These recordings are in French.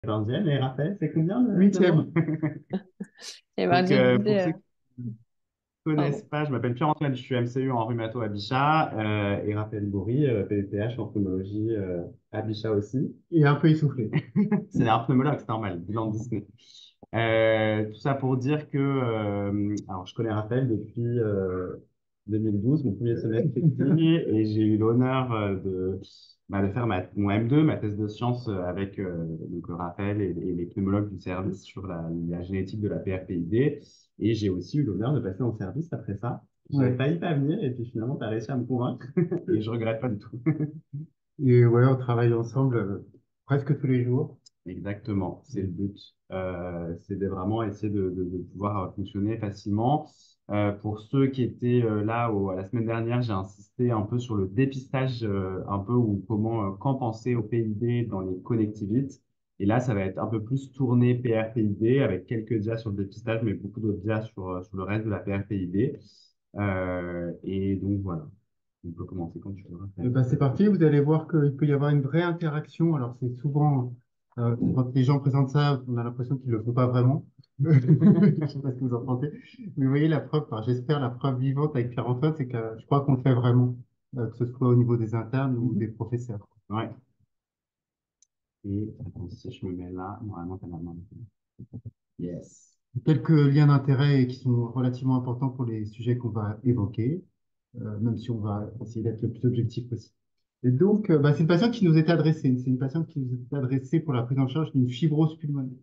14e. Et Raphaël, c'est combien le Huitième. numéro? Et ben, Donc, je pour disais, ceux qui ne connaissent pardon. pas, je m'appelle Pierre-Antoine, je suis MCU en rhumato à Bichat, et Raphaël Bourri, PDPH en pneumologie à Bichat aussi. Et un peu essoufflé. C'est un pneumologue, c'est normal, bilan de Disney. Tout ça pour dire que alors je connais Raphaël depuis 2012, mon premier semestre ici, et j'ai eu l'honneur de faire mon M2, ma thèse de sciences avec donc, Raphaël et les pneumologues du service sur la génétique de la PRPID. Et j'ai aussi eu l'honneur de passer en service après ça. J'avais Ouais. failli pas venir, et puis finalement, tu as réussi à me convaincre, et je regrette pas du tout. Et ouais, on travaille ensemble presque tous les jours. Exactement, c'est le but. C'est de vraiment essayer de pouvoir fonctionner facilement. Pour ceux qui étaient là à la semaine dernière, j'ai insisté un peu sur le dépistage, un peu ou comment, quand penser au PID dans les connectivites. Et là, ça va être un peu plus tourné PRPID avec quelques dias sur le dépistage, mais beaucoup d'autres dias sur le reste de la PRPID. Et donc voilà, on peut commencer quand tu veux, Et Raphaël. ben, c'est parti, vous allez voir qu'il peut y avoir une vraie interaction. Alors, c'est souvent, quand les gens présentent ça, on a l'impression qu'ils ne le font pas vraiment. Je ne sais pas ce que vous en pensez. Mais vous voyez, la preuve, enfin, j'espère la preuve vivante avec Pierre-Antoine, c'est que je crois qu'on le fait vraiment, que ce soit au niveau des internes ou Mhm. des professeurs. Ouais. Et attends, si je me mets là, normalement, t'as la main. Yes. Quelques liens d'intérêt qui sont relativement importants pour les sujets qu'on va évoquer, même si on va essayer d'être le plus objectif possible. Et donc, bah, c'est une patiente qui nous était adressée. C'est une patiente qui nous était adressée pour la prise en charge d'une fibrose pulmonaire,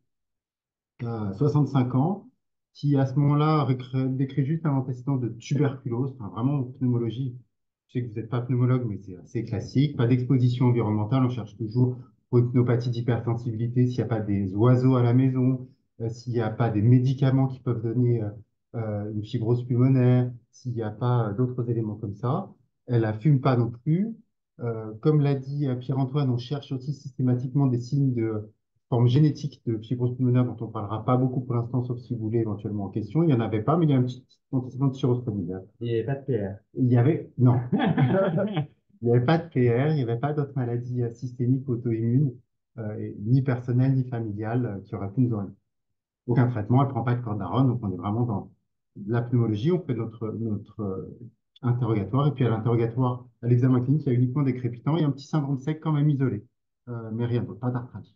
65 ans, qui à ce moment-là décrit juste un antécédent de tuberculose, enfin, vraiment en pneumologie. Je sais que vous n'êtes pas pneumologue, mais c'est assez classique. Pas d'exposition environnementale, on cherche toujours pour une pneumopathie d'hypersensibilité s'il n'y a pas des oiseaux à la maison, s'il n'y a pas des médicaments qui peuvent donner une fibrose pulmonaire, s'il n'y a pas d'autres éléments comme ça. Elle ne fume pas non plus. Comme l'a dit Pierre-Antoine, on cherche aussi systématiquement des signes de forme génétique de fibrose pulmonaire dont on ne parlera pas beaucoup pour l'instant, sauf si vous voulez éventuellement en question. Il n'y en avait pas, mais il y a un petit antécédent de cirrhose pulmonaire. Il n'y avait pas de PR. Il y avait, non, il n'y avait pas de PR, il n'y avait pas d'autres maladies systémiques auto-immunes, ni personnelles ni familiales, qui auraient pu nous en. Aucun traitement, elle ne prend pas de cordarone, donc on est vraiment dans la pneumologie. On fait notre interrogatoire, et puis à l'interrogatoire, à l'examen clinique, il y a uniquement des crépitants et un petit syndrome sec quand même isolé, mais rien d'autre, pas d'arthrite.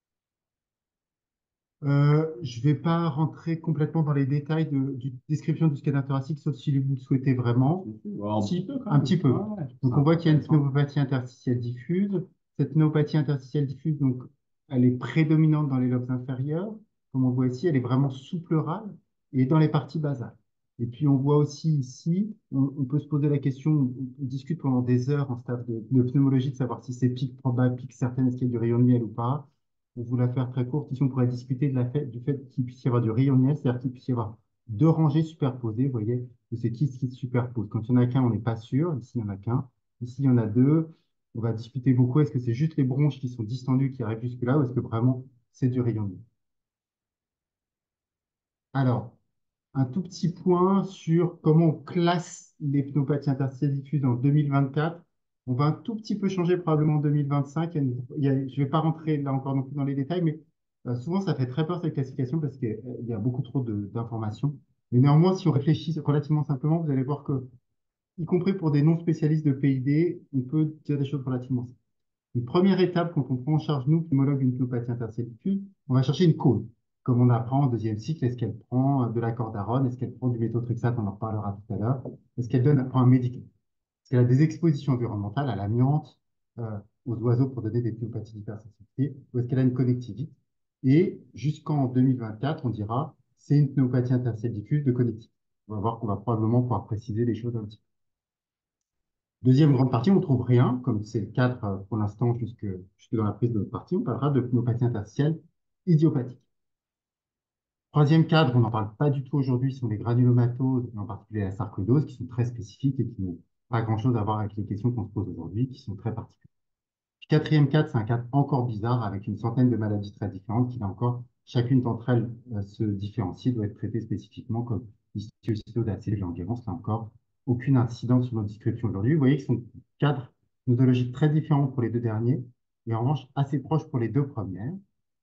Je ne vais pas rentrer complètement dans les détails de description du scanner thoracique, sauf si vous le souhaitez vraiment. Bon, un petit peu quand Un même. petit peu. Ouais, ouais, c'est Donc, on voit qu'il y a une intéressant. pneumopathie interstitielle diffuse. Cette pneumopathie interstitielle diffuse, donc, elle est prédominante dans les lobes inférieurs. Comme on voit ici, elle est vraiment sous-pleurale et dans les parties basales. Et puis, on voit aussi ici, on peut se poser la question, on discute pendant des heures en staff de pneumologie de savoir si c'est pic probable, pic certain, est-ce qu'il y a du rayon de miel ou pas. Pour vous la faire très courte, ici, on pourrait discuter du fait qu'il puisse y avoir du rayon de miel, c'est-à-dire qu'il puisse y avoir deux rangées superposées, vous voyez, de ces kystes qui se superposent. Quand il n'y en a qu'un, on n'est pas sûr. Ici, il n'y en a qu'un. Ici, il y en a deux. On va discuter beaucoup. Est-ce que c'est juste les bronches qui sont distendues qui arrivent jusque-là ou est-ce que vraiment c'est du rayonnement? Alors, un tout petit point sur comment on classe les pneumopathies interstitielles diffuses en 2024. On va un tout petit peu changer probablement en 2025. Je ne vais pas rentrer là encore non plus dans les détails, mais souvent ça fait très peur cette classification parce qu'il y a beaucoup trop d'informations. Mais néanmoins, si on réfléchit relativement simplement, vous allez voir que y compris pour des non-spécialistes de PID, on peut dire des choses relativement simples. Une première étape, quand on prend en charge, nous, qui homologue une pneumopathie interstitielle diffuse, on va chercher une cause. Comme on apprend en deuxième cycle, est-ce qu'elle prend de la cordarone, est-ce qu'elle prend du méthotrexate, on en reparlera tout à l'heure, est-ce qu'elle prend un médicament, est-ce qu'elle a des expositions environnementales à l'amiante, aux oiseaux pour donner des pneumopathies d'hypersensibilité, ou est-ce qu'elle a une connectivité. Et jusqu'en 2024, on dira, c'est une pneumopathie interstitielle diffuse de connectivité. On va voir qu'on va probablement pouvoir préciser les choses un petit peu. Deuxième grande partie, on ne trouve rien, comme c'est le cadre pour l'instant jusque dans la prise de notre partie. On parlera de pneumopathie interstitielle idiopathique. Troisième cadre, on n'en parle pas du tout aujourd'hui, sont les granulomatoses, et en particulier la sarcoïdose, qui sont très spécifiques et qui n'ont pas grand-chose à voir avec les questions qu'on se pose aujourd'hui, qui sont très particulières. Puis quatrième cadre, c'est un cadre encore bizarre, avec une centaine de maladies très différentes, qui là encore, chacune d'entre elles se différencie, doit être traitée spécifiquement comme l'histiocytose acide languérance, là encore, aucune incidence sur notre description aujourd'hui. Vous voyez que ce sont cadres nosologiques très différents pour les deux derniers, et en revanche assez proches pour les deux premières.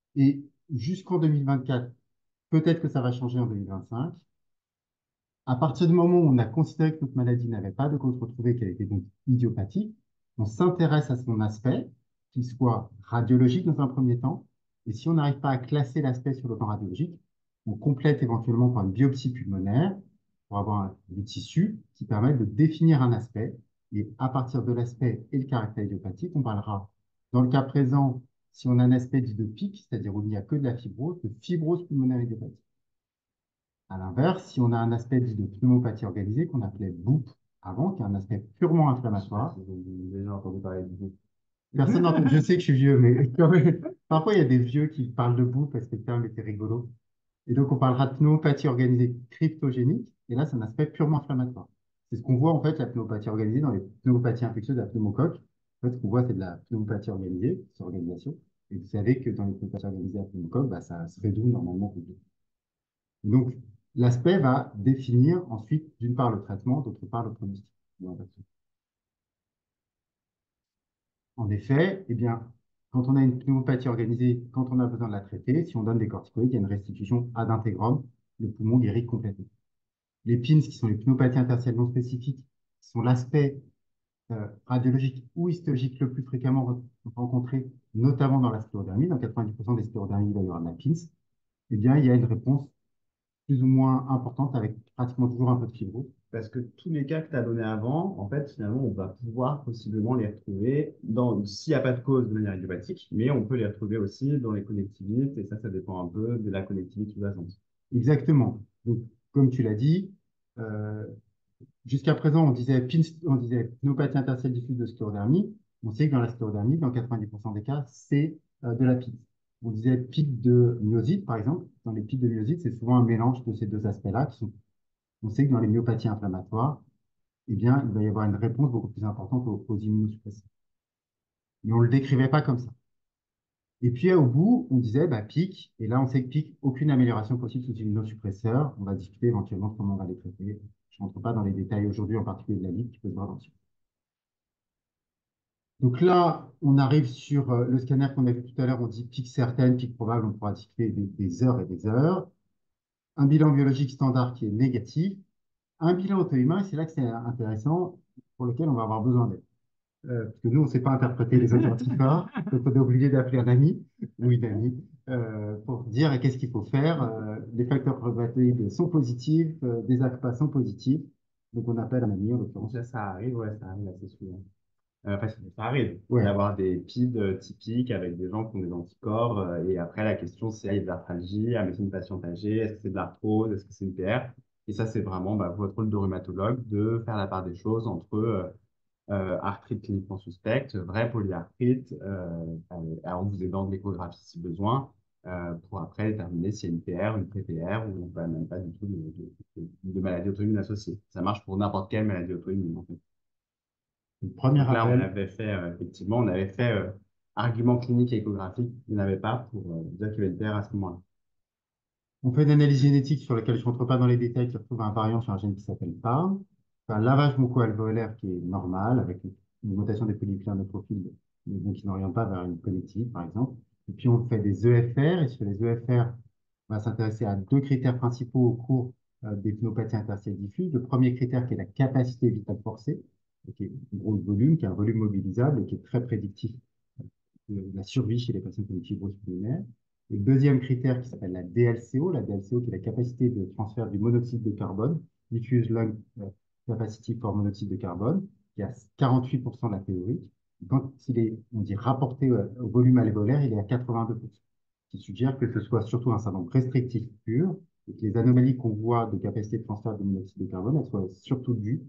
Et jusqu'en 2024, peut-être que ça va changer en 2025. À partir du moment où on a considéré que notre maladie n'avait pas de cause retrouvée, qu'elle était donc idiopathique, on s'intéresse à son aspect, qu'il soit radiologique dans un premier temps. Et si on n'arrive pas à classer l'aspect sur le plan radiologique, on complète éventuellement par une biopsie pulmonaire pour avoir du tissu qui permet de définir un aspect. Et à partir de l'aspect et le caractère idiopathique, on parlera, dans le cas présent, si on a un aspect dit de pic, c'est-à-dire où il n'y a que de la fibrose, de fibrose pulmonaire idiopathique. À l'inverse, si on a un aspect dit de pneumopathie organisée qu'on appelait BOOP avant, qui est un aspect purement inflammatoire, J'ai déjà entendu parler du coup. personne n'entend, je sais que je suis vieux, mais quand même, parfois il y a des vieux qui parlent de BOOP parce que le terme était rigolo. Et donc on parlera de pneumopathie organisée cryptogénique, et là c'est un aspect purement inflammatoire. C'est ce qu'on voit en fait, la pneumopathie organisée dans les pneumopathies infectieuses de la pneumocoque. En fait, ce qu'on voit, c'est de la pneumopathie organisée, c'est organisation. Et vous savez que dans les pneumopathies organisées à pneumocoque, bah, ça se réduit normalement. Donc, l'aspect va définir ensuite, d'une part, le traitement, d'autre part, le pronostic. En effet, eh bien, quand on a une pneumopathie organisée, quand on a besoin de la traiter, si on donne des corticoïdes, il y a une restitution ad integrum, le poumon guérit complètement. Les PINS, qui sont les pneumopathies interstitielles non spécifiques, sont l'aspect radiologique ou histologique le plus fréquemment rencontré, notamment dans la sclérodermie. Dans 90% des sclérodermies, il va y avoir de la PINS. Eh bien, il y a une réponse plus ou moins importante avec pratiquement toujours un peu de fibrose. Parce que tous les cas que tu as donnés avant, en fait, finalement, on va pouvoir possiblement les retrouver s'il n'y a pas de cause de manière idiopathique, mais on peut les retrouver aussi dans les connectivités, et ça dépend un peu de la connectivité sous-jacente. Exactement. Donc, comme tu l'as dit, euh, jusqu'à présent, on disait pneumopathie interstitielle diffuse de sclérodermie. On sait que dans la sclérodermie, dans 90% des cas, c'est de la PIC. On disait pic de myosite, par exemple. Dans les pics de myosite, c'est souvent un mélange de ces deux aspects-là. On sait que dans les myopathies inflammatoires, eh bien, il va y avoir une réponse beaucoup plus importante aux immunosuppresseurs. Mais on ne le décrivait pas comme ça. Et puis au bout, on disait bah, pic, et là on sait que pic, aucune amélioration possible sous immunosuppresseur. On va discuter éventuellement de comment on va les traiter. Je ne rentre pas dans les détails aujourd'hui, en particulier de la ligue qui peut se voir là-dessus. Donc là, on arrive sur le scanner qu'on a vu tout à l'heure, on dit pic certaine, pic probable, on pourra discuter des heures et des heures. Un bilan biologique standard qui est négatif. Un bilan auto-humain, c'est là que c'est intéressant, pour lequel on va avoir besoin d'aide. Parce que nous, on ne sait pas interpréter les auto-anticorps, donc on est obligé d'appeler un ami ou une amie pour dire qu'est-ce qu'il faut faire. Les facteurs probabilités sont positifs, des ACPA sont positifs, donc on appelle un ami en l'occurrence. Ça arrive, ouais, ça arrive assez souvent. Parce que ça arrive Ouais, d'avoir des PID typiques avec des gens qui ont des anticorps. Et après, la question, c'est, il y a de l'arthralgie, ah, mais c'est une patiente âgée, est-ce que c'est de l'arthrose, est-ce que c'est une PR? Et ça, c'est vraiment bah, votre rôle de rhumatologue de faire la part des choses entre arthrite cliniquement suspecte, vraie polyarthrite, en vous aidant de l'échographie si besoin, pour après déterminer s'il y a une PR, une pré-PR ou bah, même pas du tout de maladie auto-immune associée. Ça marche pour n'importe quelle maladie auto-immune, en fait. le premier Donc là, on appel. avait fait, effectivement, on avait fait argument clinique et échographique. Il n'y en avait pas pour dire qu'il y avait une PR à ce moment-là. On fait une analyse génétique sur laquelle je ne rentre pas dans les détails, qui retrouve un variant sur un gène qui s'appelle PAR. Un lavage muco-alvéolaire qui est normal, avec une augmentation des polynucléaires neutrophiles, mais bon, qui n'oriente pas vers une connective, par exemple. Et puis, on fait des EFR, et sur les EFR, on va s'intéresser à deux critères principaux au cours des pneumopathies interstitielles diffuses. Le premier critère qui est la capacité vitale forcée, qui est un gros volume, qui est un volume mobilisable et qui est très prédictif de la survie chez les patients qui ont une fibrose pulmonaire. Le deuxième critère qui s'appelle la DLCO qui est la capacité de transfert du monoxyde de carbone, diffuse lung capacity for monoxyde de carbone, qui est à 48% de la théorie. Quand il est, on dit, rapporté au volume alvéolaire, il est à 82%, ce qui suggère que ce soit surtout un syndrome restrictif pur, et que les anomalies qu'on voit de capacité de transfert du monoxyde de carbone, elles soient surtout dues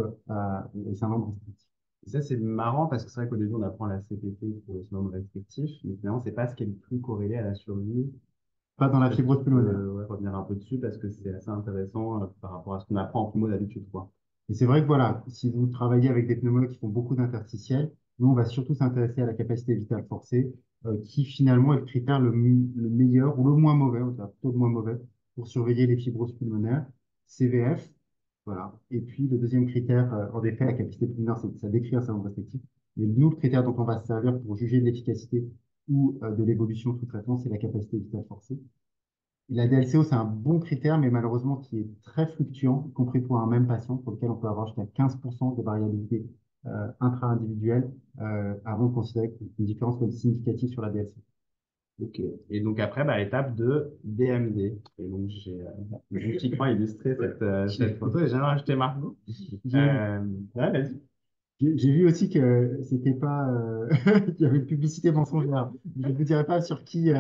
au syndrome restrictif. Et ça, c'est marrant parce que c'est vrai qu'au début, on apprend la CPT pour le syndrome restrictif, mais finalement, c'est pas ce qui est le plus corrélé à la survie. Pas dans la Peut-être que tu fibrose pulmonaire. peux ouais, revenir un peu dessus parce que c'est assez intéressant par rapport à ce qu'on apprend en pneumo d'habitude, quoi. Et c'est vrai que voilà, si vous travaillez avec des pneumologues qui font beaucoup d'interstitiels, nous, on va surtout s'intéresser à la capacité vitale forcée, qui finalement est le critère le meilleur ou le moins mauvais, on va plutôt le moins mauvais, pour surveiller les fibroses pulmonaires, CVF, voilà. Et puis le deuxième critère, en effet, la capacité pulmonaire, ça décrit un syndrome restrictif. Mais nous, le critère dont on va se servir pour juger de l'efficacité ou de l'évolution sous traitement, c'est la capacité vitale forcée. Et la DLCO, c'est un bon critère, mais malheureusement qui est très fluctuant, y compris pour un même patient, pour lequel on peut avoir jusqu'à 15% de variabilité intra-individuelle avant de considérer une différence comme significative sur la DLCO. Ok. Et donc après, bah, étape de DMD. Et donc j'ai magnifiquement illustré cette photo et j'ai rajouté Margot. J'ai Ouais, vas-y. j'ai vu aussi que c'était pas qu'il y avait une publicité mensongère. Je ne vous dirai pas sur qui.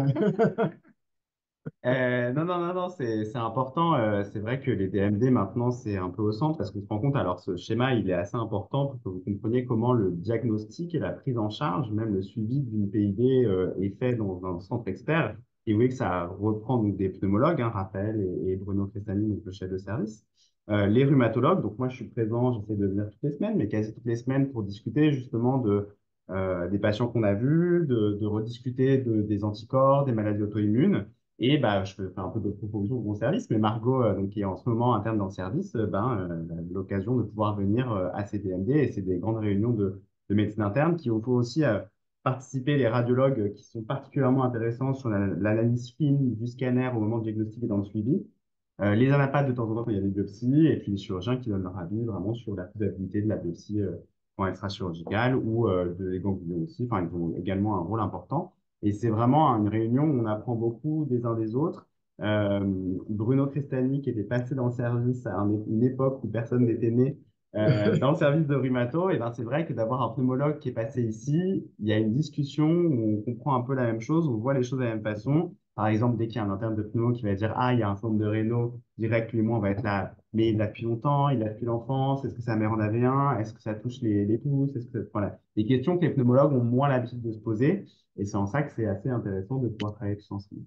Non, non, non, non, c'est important. C'est vrai que les DMD maintenant, c'est un peu au centre parce qu'on se rend compte, alors ce schéma, il est assez important pour que vous compreniez comment le diagnostic et la prise en charge, même le suivi d'une PID est fait dans un centre expert. Et vous voyez que ça reprend donc des pneumologues, hein, Raphaël et Bruno Crestani, donc le chef de service. Les rhumatologues, donc moi je suis présent, j'essaie de venir toutes les semaines, mais quasi toutes les semaines pour discuter justement des patients qu'on a vus, de rediscuter des anticorps, des maladies auto-immunes. Et bah, je peux faire un peu de propositions pour mon service, mais Margot, donc, qui est en ce moment interne dans le service, a l'occasion de pouvoir venir à ces DMD et c'est des grandes réunions de médecine interne qui ont fait aussi participer les radiologues qui sont particulièrement intéressants sur l'analyse fine du scanner au moment de diagnostic et dans le suivi. Les anapathes de temps en temps quand il y a des biopsies, et puis les chirurgiens qui donnent leur avis vraiment sur la faisabilité de la biopsie en extra-chirurgicale ou de les ganglions aussi. Enfin, ils ont également un rôle important. Et c'est vraiment une réunion où on apprend beaucoup des uns des autres. Euh, Bruno Crestani, qui était passé dans le service à une époque où personne n'était né, dans le service de rhumato, et ben c'est vrai que d'avoir un pneumologue qui est passé ici, il y a une discussion où on comprend un peu la même chose, on voit les choses de la même façon. Par exemple, dès qu'il y a un interne de pneumo qui va dire, ah, il y a un syndrome de Raynaud, direct, lui et moi, on va être là, mais il l'a depuis longtemps, il l'a depuis l'enfance, est-ce que sa mère en avait un, est-ce que ça touche les pouces, est-ce que, voilà. Des questions que les pneumologues ont moins l'habitude de se poser, et c'est en ça que c'est assez intéressant de pouvoir travailler tous ensemble.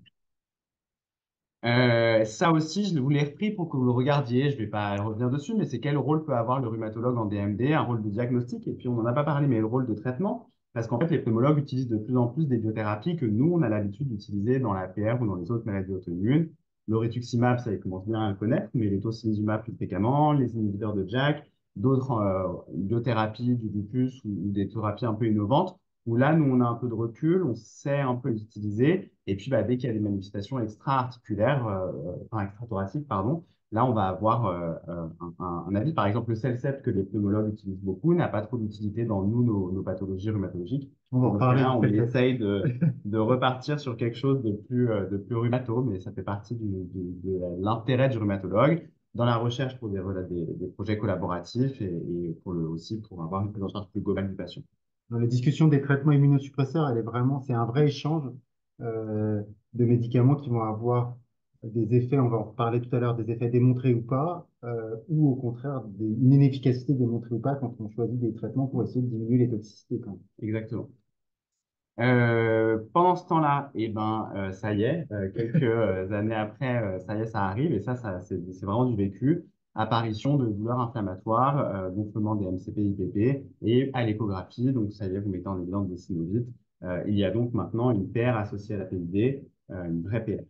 Ça aussi, je vous l'ai repris pour que vous le regardiez. Je ne vais pas revenir dessus, mais c'est quel rôle peut avoir le rhumatologue en DMD, un rôle de diagnostic, et puis on n'en a pas parlé, mais le rôle de traitement, parce qu'en fait, les pneumologues utilisent de plus en plus des biothérapies que nous, on a l'habitude d'utiliser dans la PR ou dans les autres maladies auto-immunes. Le rituximab, ça, ils commencent bien à le connaître, mais les tocilizumab plus fréquemment, les inhibiteurs de JAK, d'autres biothérapies du lupus ou des thérapies un peu innovantes où là, nous, on a un peu de recul, on sait un peu les utiliser, et puis bah, dès qu'il y a des manifestations extra-articulaires, enfin extra-thoraciques, pardon, là, on va avoir un avis. Par exemple, le CellCept que les pneumologues utilisent beaucoup n'a pas trop d'utilité dans nous, nos pathologies rhumatologiques. On va en Dans ce parler cas-là, du on fait. essaye de repartir sur quelque chose de plus rhumato, mais ça fait partie de l'intérêt du rhumatologue dans la recherche pour voilà, des projets collaboratifs et pour aussi pour avoir une prise en charge plus globale du patient. Dans la discussion des traitements immunosuppresseurs, elle est vraiment, c'est un vrai échange euh, de médicaments qui vont avoir des effets, on va en parler tout à l'heure, des effets démontrés ou pas, ou au contraire, une inefficacité démontrée ou pas quand on choisit des traitements pour essayer de diminuer les toxicités quand même. Exactement. Pendant ce temps-là, eh ben, ça y est, quelques années après, ça y est, ça arrive, et c'est vraiment du vécu. Apparition de douleurs inflammatoires, gonflement des MCP, IPP, et à l'échographie, donc ça y est, vous mettez en évidence des synovites. Il y a donc maintenant une PR associée à la PID, une vraie PR.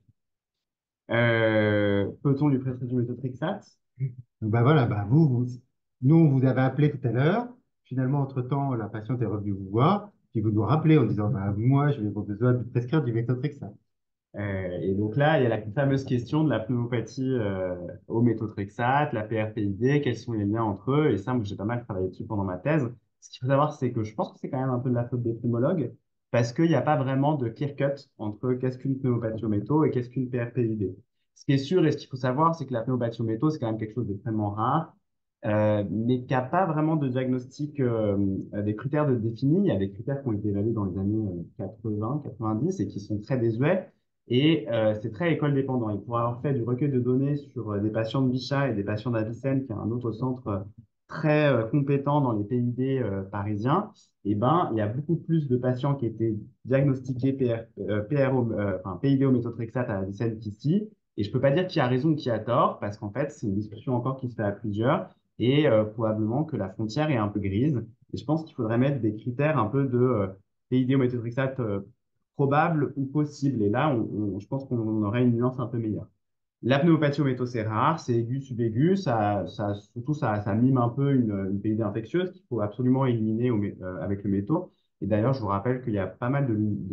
Peut-on lui prescrire du méthotrexate? Donc bah voilà, nous on vous avait appelé tout à l'heure. Finalement, entre-temps, la patiente est revenue vous voir, puis vous nous rappelez en disant, bah, moi, je vais avoir besoin de prescrire du méthotrexate. Et donc là, il y a la fameuse question de la pneumopathie au méthotrexate, la PRPID, quels sont les liens entre eux. Et ça, moi, j'ai pas mal travaillé dessus pendant ma thèse. Ce qu'il faut savoir, c'est que je pense que c'est quand même un peu de la faute des pneumologues, parce qu'il n'y a pas vraiment de clear cut entre qu'est-ce qu'une pneumopathie au métaux et qu'est-ce qu'une PRPID. Ce qui est sûr et ce qu'il faut savoir, c'est que la pneumopathie au métaux, c'est quand même quelque chose d'extrêmement rare, mais qu'il n'y a pas vraiment de diagnostic, des critères de définis. Il y a des critères qui ont été évalués dans les années 80, 90 et qui sont très désuets. Et c'est très école dépendant. Et pour avoir fait du recueil de données sur des patients de Bichat et des patients d'Avicenne, qui est un autre centre très compétent dans les PID parisiens, eh ben, il y a beaucoup plus de patients qui étaient diagnostiqués enfin, PID au méthotrexate à Avicenne qu'ici. Et je peux pas dire qui a raison ou qui a tort, parce qu'en fait, c'est une discussion encore qui se fait à plusieurs, et probablement que la frontière est un peu grise. Et je pense qu'il faudrait mettre des critères un peu de PID au méthotrexate probable ou possible. Et là, je pense qu'on aurait une nuance un peu meilleure. La pneumopathie au métaux, c'est rare, c'est aigu, subaigu, surtout ça mime un peu une PID infectieuse qu'il faut absolument éliminer avec le métaux. Et d'ailleurs, je vous rappelle qu'il y a pas mal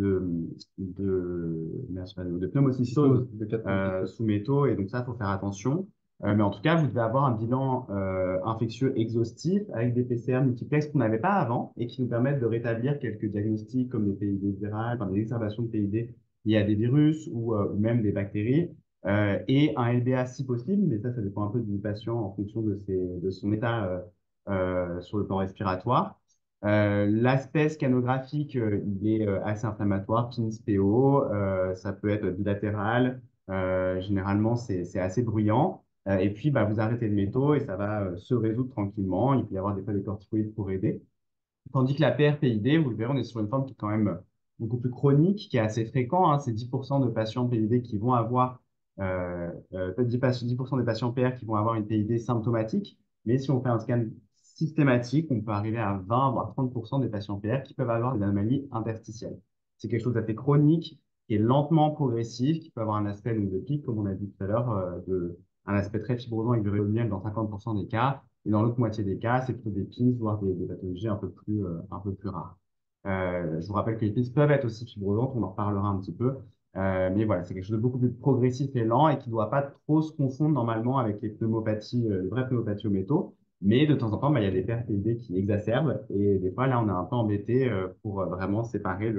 de pneumocystose De 4 sous métaux, et donc ça, il faut faire attention. Mais en tout cas, vous devez avoir un bilan infectieux exhaustif avec des PCR multiplex qu'on n'avait pas avant et qui nous permettent de rétablir quelques diagnostics comme des PID virales, enfin, des exacerbations de PID liées à des virus ou même des bactéries, et un LBA si possible, mais ça dépend un peu du patient en fonction de son état sur le plan respiratoire. L'aspect scanographique, il est assez inflammatoire, PINS, PO, ça peut être bilatéral, généralement c'est assez bruyant. Et puis, bah, vous arrêtez le métaux et ça va se résoudre tranquillement. Il peut y avoir des fois des corticoïdes pour aider. Tandis que la PRPID, vous le verrez, on est sur une forme qui est quand même beaucoup plus chronique, qui est assez fréquent, hein. C'est 10% de patients PID qui vont avoir, peut-être 10% des patients PR qui vont avoir une PID symptomatique. Mais si on fait un scan systématique, on peut arriver à 20, voire 30% des patients PR qui peuvent avoir des anomalies interstitielles. C'est quelque chose d'assez chronique, qui est lentement progressif, qui peut avoir un aspect donc, de pic, comme on a dit tout à l'heure, un aspect très fibrosant avec du rhéolomiel dans 50% des cas. Et dans l'autre moitié des cas, c'est plutôt des PINS, voire des pathologies un peu plus rares. Je vous rappelle que les PINS peuvent être aussi fibrosantes, on en reparlera un petit peu. Mais voilà, c'est quelque chose de beaucoup plus progressif et lent et qui ne doit pas trop se confondre normalement avec les pneumopathies, les vraies pneumopathies aux métaux. Mais de temps en temps, bah, il y a des PRPID qui exacerbent et des fois, là, on est un peu embêté pour vraiment séparer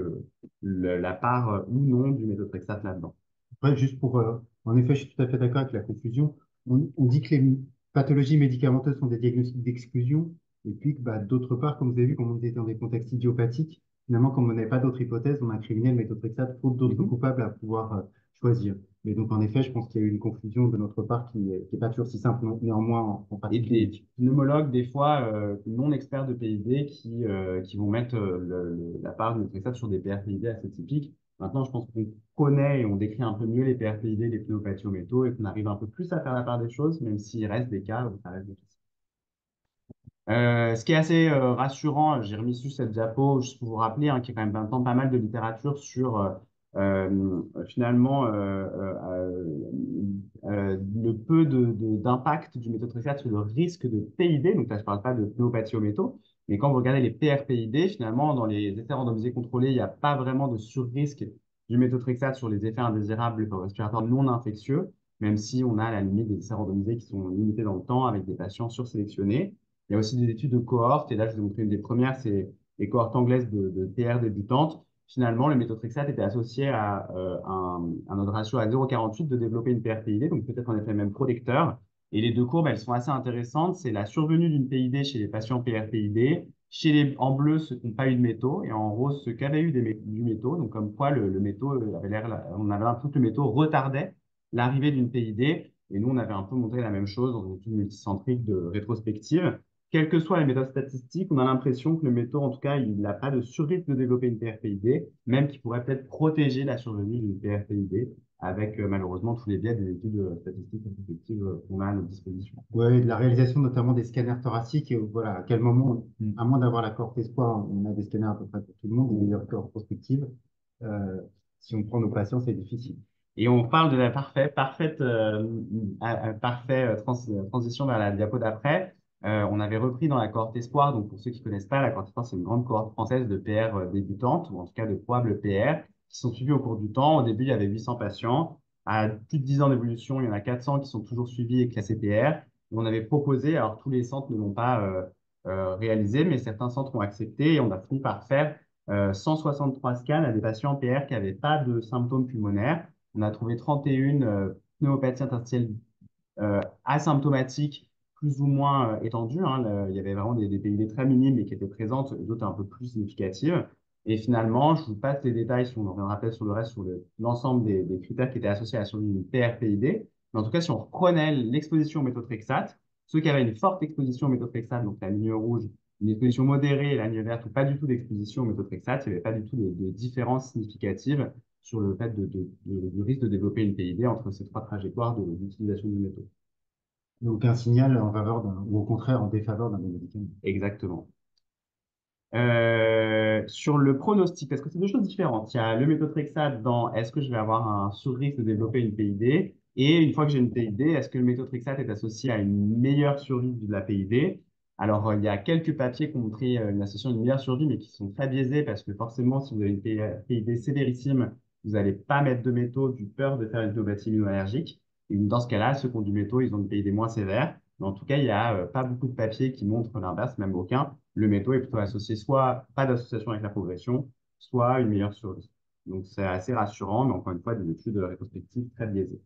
la part ou non du méthotrexate là-dedans. Après, juste pour, en effet, je suis tout à fait d'accord avec la confusion. On dit que les pathologies médicamenteuses sont des diagnostics d'exclusion, et puis que, bah, d'autre part, comme vous avez vu, comme on était dans des contextes idiopathiques, finalement, comme on n'avait pas d'autre hypothèse, on a incriminé le méthotrexate faute d'autres Mhm. coupables à pouvoir choisir. Mais donc, en effet, je pense qu'il y a eu une confusion de notre part qui n'est pas toujours si simple, néanmoins, en Et pratique des clinique. pneumologues, des fois, non experts de PID, qui vont mettre la part du méthotrexate sur des PRPID assez typiques. Maintenant, je pense qu'on connaît et on décrit un peu mieux les PRPID, les pneumopathies aux métaux, et qu'on arrive un peu plus à faire la part des choses, même s'il reste des cas où ça reste difficile. Ce qui est assez rassurant, j'ai remis juste cette diapo juste pour vous rappeler, hein, qu'il y a quand même maintenant pas mal de littérature sur finalement le peu d'impact du méthotrexate sur le risque de PID. Donc là, je ne parle pas de pneumopathie aux métaux, mais quand vous regardez les PRPID, finalement, dans les essais randomisés contrôlés, il n'y a pas vraiment de surrisque du méthotrexate sur les effets indésirables respiratoires non infectieux, même si on a à la limite des essais randomisés qui sont limités dans le temps avec des patients sursélectionnés. Il y a aussi des études de cohortes, et là, je vous ai montré une des premières, c'est les cohortes anglaises de TR débutantes. Finalement, le méthotrexate était associé à notre ratio à 0,48 de développer une PRPID, donc peut-être en effet même protecteur. Et les deux courbes, elles sont assez intéressantes. C'est la survenue d'une PID chez les patients PRPID, en bleu, ceux qui n'ont pas eu de métaux, et en rose, ceux qui avaient eu du métaux. Donc, comme quoi, le métaux avait l'air, on avait l'impression que le métaux retardait l'arrivée d'une PID. Et nous, on avait un peu montré la même chose dans une étude multicentrique de rétrospective. Quelles que soient les méthodes statistiques, on a l'impression que le métaux, en tout cas, il n'a pas de surrisque de développer une PRPID, même qu'il pourrait peut-être protéger la survenue d'une PRPID avec malheureusement tous les biais des études statistiques rétrospectives qu'on a à notre disposition. Ouais, de la réalisation notamment des scanners thoraciques, et voilà, à quel moment, Mm. à moins d'avoir la cohorte espoir, on a des scanners à peu près pour tout le monde, et des cohortes prospectives. Euh, si on prend nos patients, c'est difficile. Et on parle de la transition vers la diapo d'après. On avait repris dans la cohorte Espoir, donc pour ceux qui connaissent pas, la cohorte Espoir, c'est une grande cohorte française de PR débutantes, ou en tout cas de probables PR, qui sont suivis au cours du temps. Au début, il y avait 800 patients. À plus de 10 ans d'évolution, il y en a 400 qui sont toujours suivis et classés PR. Et on avait proposé, alors tous les centres ne l'ont pas réalisé, mais certains centres ont accepté et on a fini par faire 163 scans à des patients PR qui n'avaient pas de symptômes pulmonaires. On a trouvé 31 pneumopathies interstitielles asymptomatiques, plus ou moins étendues, hein. Il y avait vraiment des PID très minimes mais qui étaient présentes, d'autres un peu plus significatives. Et finalement, je vous passe les détails, si on en reviendra peut-être sur le reste, sur l'ensemble des critères qui étaient associés à la survie d'une PRPID. Mais en tout cas, si on reprenait l'exposition au méthotrexate, ceux qui avaient une forte exposition au méthotrexate, donc la ligne rouge, une exposition modérée et la ligne verte, ou pas du tout d'exposition au méthotrexate, il n'y avait pas du tout de différence significative sur le fait du risque de développer une PID entre ces trois trajectoires d'utilisation du métaux. Donc, un signal en faveur d'un, ou au contraire en défaveur d'un des médicaments. Exactement. Sur le pronostic, parce que c'est deux choses différentes. Il y a le méthotrexate dans est-ce que je vais avoir un surrisque de développer une PID, et une fois que j'ai une PID, est-ce que le méthotrexate est associé à une meilleure survie de la PID? Alors, il y a quelques papiers qui ont montré une association d'une meilleure survie, mais qui sont très biaisés parce que forcément, si vous avez une PID sévérissime, vous n'allez pas mettre de métaux du peur de faire une pneumopathie immunoallergique. Et dans ce cas-là, ceux qui ont du métaux, ils ont une PID moins sévère. Mais en tout cas, il n'y a pas beaucoup de papiers qui montrent l'inverse, même aucun. Le métaux est plutôt associé soit pas d'association avec la progression, soit une meilleure survie. Donc, c'est assez rassurant, mais encore une fois, des études rétrospectives très biaisées.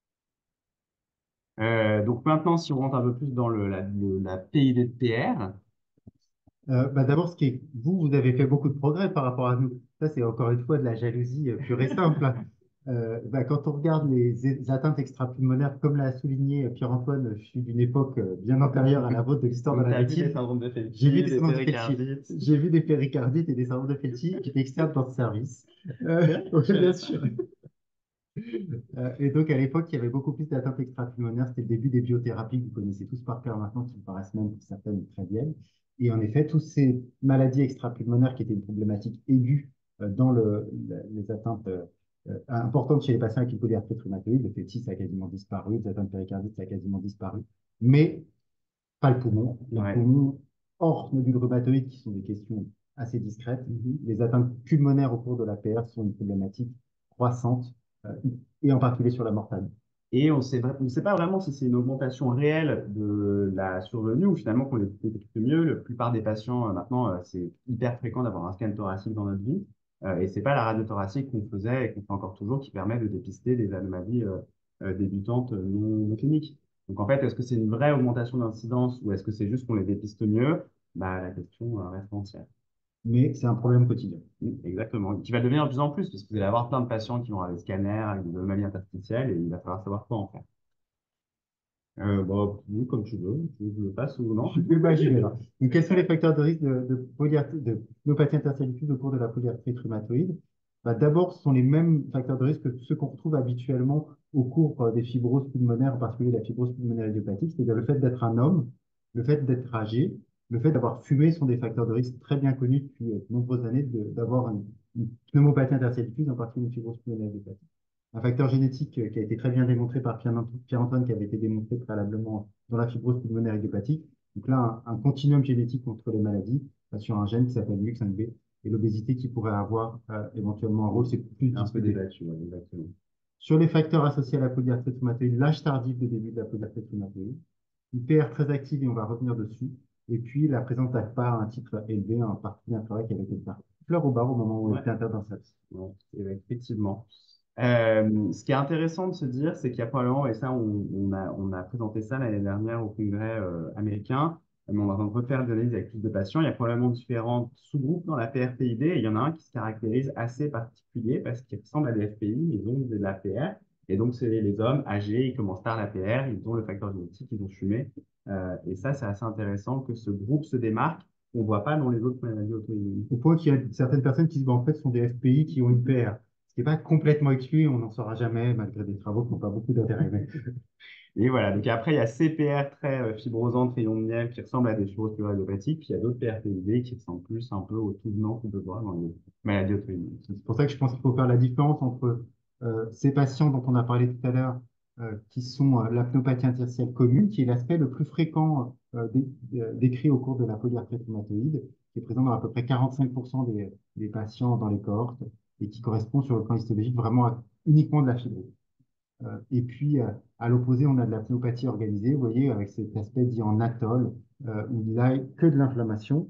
Donc maintenant, si on rentre un peu plus dans la PID de PR, D'abord, vous avez fait beaucoup de progrès par rapport à nous. Ça, c'est encore une fois de la jalousie pure et simple, hein. Quand on regarde les atteintes extrapulmonaires, comme l'a souligné Pierre-Antoine, je suis d'une époque bien antérieure à la vôtre de l'histoire de donc tu la as vu des médecine. syndromes de J'ai vu Felty, des des syndromes de Felty. péricardites. J'ai vu des péricardites et des syndromes de Felty. J'étais externe dans ce service. Ouais, bien sûr. Et donc, à l'époque, il y avait beaucoup plus d'atteintes extrapulmonaires. C'était le début des biothérapies que vous connaissez tous par cœur maintenant, qui me paraissent même pour certaines très vieilles. Et en effet, toutes ces maladies extrapulmonaires qui étaient une problématique aiguë dans les atteintes importantes chez les patients avec une polyarthrite rhumatoïde, le fétis, ça a quasiment disparu, les atteintes péricardiques, ça a quasiment disparu. Mais pas le poumon. Le Ouais. poumon hors nodule rhumatoïde, qui sont des questions assez discrètes. Les atteintes pulmonaires au cours de la PR sont une problématique croissante, euh, et en particulier sur la mortalité. Et on ne sait pas vraiment si c'est une augmentation réelle de la survenue ou finalement qu'on les détecte mieux. La plupart des patients, maintenant, c'est hyper fréquent d'avoir un scan thoracique dans notre vie. Et c'est pas la radio thoracique qu'on faisait et qu'on fait encore toujours qui permet de dépister des anomalies débutantes non cliniques. Donc en fait, est-ce que c'est une vraie augmentation d'incidence ou est-ce que c'est juste qu'on les dépiste mieux? Bah, la question reste entière. Mais c'est un problème quotidien. Exactement. Qui va devenir de plus en plus, parce que vous allez avoir plein de patients qui vont avoir des scanners avec des anomalies interstitielles et il va falloir savoir quoi en faire. Bah, oui, comme tu veux, je le passe ou non. Je peux imaginer là. Donc, quels sont les facteurs de risque de pneumopathie interstitielle au cours de la polyarthrite rhumatoïde? D'abord, ce sont les mêmes facteurs de risque que ceux qu'on retrouve habituellement au cours des fibroses pulmonaires, en particulier la fibrose pulmonaire idiopathique, c'est-à-dire le fait d'être un homme, le fait d'être âgé, le fait d'avoir fumé sont des facteurs de risque très bien connus depuis de nombreuses années d'avoir une pneumopathie interstitielle, en particulier une fibrose pulmonaire idiopathique. Un facteur génétique qui a été très bien démontré par Pierre-Antoine, qui avait été démontré préalablement dans la fibrose pulmonaire idiopathique. Donc là, un continuum génétique entre les maladies sur un gène qui s'appelle MUX5B et l'obésité qui pourrait avoir éventuellement un rôle, c'est plus Un peu discuté. débattu, ouais, exactement. Sur les facteurs associés à la polyarthrite rhumatoïde, l'âge tardif de début de la polyarthrite rhumatoïde, une PR très active et on va revenir dessus, et puis la présence d'AFPA à un titre élevé, en particulier un qui avait été fleur au bar au moment où elle Ouais, était interdite dans sa vie. ouais, effectivement. Ce qui est intéressant de se dire, c'est qu'il y a probablement, et ça, on a présenté ça l'année dernière au congrès américain, mais on va en refaire des analyses avec plus de patients. Il y a probablement différents sous-groupes dans la PRPID, et il y en a un qui se caractérise assez particulier parce qu'il ressemble à des FPI, ils ont de la PR, et donc c'est les hommes âgés, ils commencent tard la PR, ils ont le facteur génétique, ils ont fumé, et ça, c'est assez intéressant que ce groupe se démarque, qu'on ne voit pas dans les autres maladies auto-immunes. Au point qu'il y a certaines personnes qui disent, en fait, ce sont des FPI qui ont une PR. Ce qui n'est pas complètement exclu, on n'en saura jamais, malgré des travaux qui n'ont pas beaucoup d'intérêt. Et voilà, donc après, il y a ces PR très fibrosantes, rayons de miel, qui ressemblent à des fibroses pleurodépatiques, puis il y a d'autres PRPID qui ressemblent plus un peu au tout venant qu'on peut voir dans les maladies auto-immunes. C'est pour ça que je pense qu'il faut faire la différence entre ces patients dont on a parlé tout à l'heure, qui sont la pneumopathie interstitielle commune, qui est l'aspect le plus fréquent décrit au cours de la polyarthrite rhumatoïde, qui est présent dans à peu près 45% des patients dans les cohortes et qui correspond sur le plan histologique vraiment uniquement de la fibrose. Et puis, à l'opposé, on a de la pneumopathie organisée, vous voyez, avec cet aspect dit en atole, où il n'y a que de l'inflammation,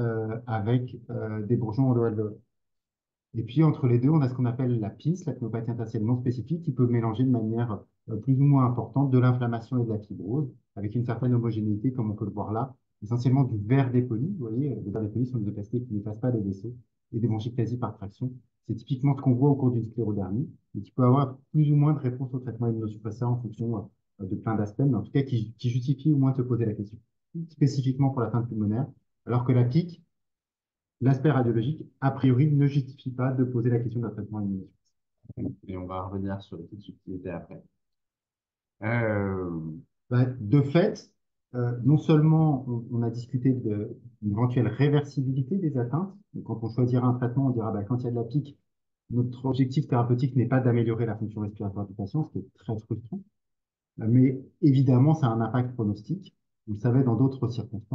avec des bourgeons alvéolaires. Et puis, entre les deux, on a ce qu'on appelle la PINS, la pneumopathie interstitielle non spécifique, qui peut mélanger de manière plus ou moins importante de l'inflammation et de la fibrose, avec une certaine homogénéité, comme on peut le voir là, essentiellement du verre dépoli. Vous voyez, le verre dépoli sont des opacités qui n'effacent pas les vaisseaux, et des bronchictasies par traction. C'est typiquement ce qu'on voit au cours d'une sclérodermie, et qui peut avoir plus ou moins de réponse au traitement immunosuppresseur en fonction de plein d'aspects, mais en tout cas qui justifie au moins de se poser la question, spécifiquement pour la fin pulmonaire, alors que la PIC, l'aspect radiologique, a priori, ne justifie pas de poser la question d'un traitement immunosuppresseur. Et on va revenir sur les petites subtilités après. Euh, De fait, non seulement on a discuté d'une éventuelle réversibilité des atteintes, mais quand on choisira un traitement, on dira quand il y a de la pique, notre objectif thérapeutique n'est pas d'améliorer la fonction respiratoire du patient, ce qui est très frustrant, mais évidemment, ça a un impact pronostic. Vous le savez dans d'autres circonstances.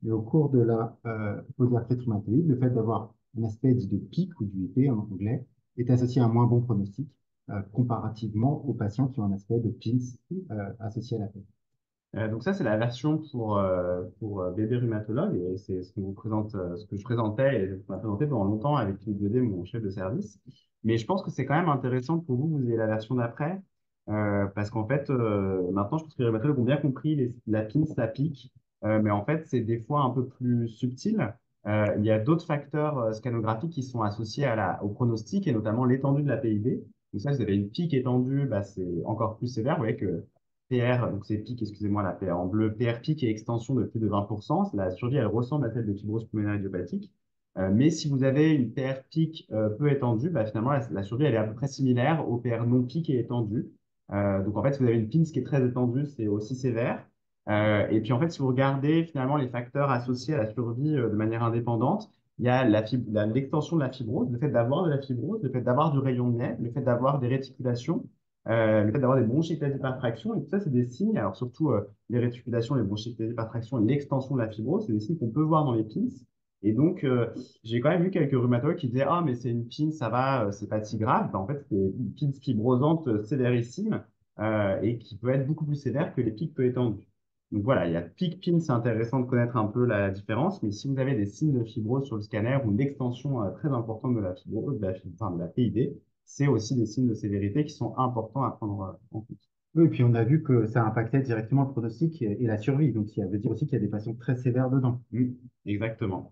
mais au cours de la polyarthrite rhumatoïde, le fait d'avoir un aspect dit de pic ou d'UEP en anglais est associé à un moins bon pronostic comparativement aux patients qui ont un aspect de PINS associé à la paix. Donc ça, c'est la version pour bébé rhumatologue et c'est ce que vous présente, ce que je présentais et qu'on a présenté pendant longtemps avec Philippe Godet, mon chef de service. Mais je pense que c'est quand même intéressant pour vous, vous ayez la version d'après, parce qu'en fait, maintenant, je pense que les rhumatologues ont bien compris la PINS, la PIC, mais en fait, c'est des fois un peu plus subtil. Il y a d'autres facteurs scannographiques qui sont associés au pronostic et notamment l'étendue de la PID. Donc ça, si vous avez une PIC étendue, bah, c'est encore plus sévère. Vous voyez que PR, donc c'est pic, excusez-moi, la PR en bleu, PR pic et extension de plus de 20%. La survie, elle ressemble à celle de fibrose pulmonaire idiopathique. Mais si vous avez une PR pic peu étendue, bah, finalement, la survie, elle est à peu près similaire au PR non pic et étendue. Donc, en fait, si vous avez une PINS qui est très étendue, c'est aussi sévère. Et puis, en fait, si vous regardez finalement les facteurs associés à la survie de manière indépendante, il y a l'extension de la fibrose, le fait d'avoir de la fibrose, le fait d'avoir du rayon de nez, le fait d'avoir des réticulations, le fait d'avoir des bronchiectasie par traction, et tout ça, c'est des signes, alors surtout les réticulations, les bronchiectasie par traction et l'extension de la fibrose, c'est des signes qu'on peut voir dans les PINS. Et donc, j'ai quand même vu quelques rhumatologues qui disaient, ah, mais c'est une PIN, ça va, c'est pas si grave. Ben, en fait, c'est une PIN fibrosante sévérissime et qui peut être beaucoup plus sévère que les pics peu étendus. Donc voilà, il y a pic, PIN, c'est intéressant de connaître un peu la différence, mais si vous avez des signes de fibrose sur le scanner ou une extension très importante de la fibrose, enfin, de la PID, c'est aussi des signes de sévérité qui sont importants à prendre en compte. Oui, et puis on a vu que ça impactait directement le pronostic et la survie. Donc, ça veut dire aussi qu'il y a des patients très sévères dedans. Exactement.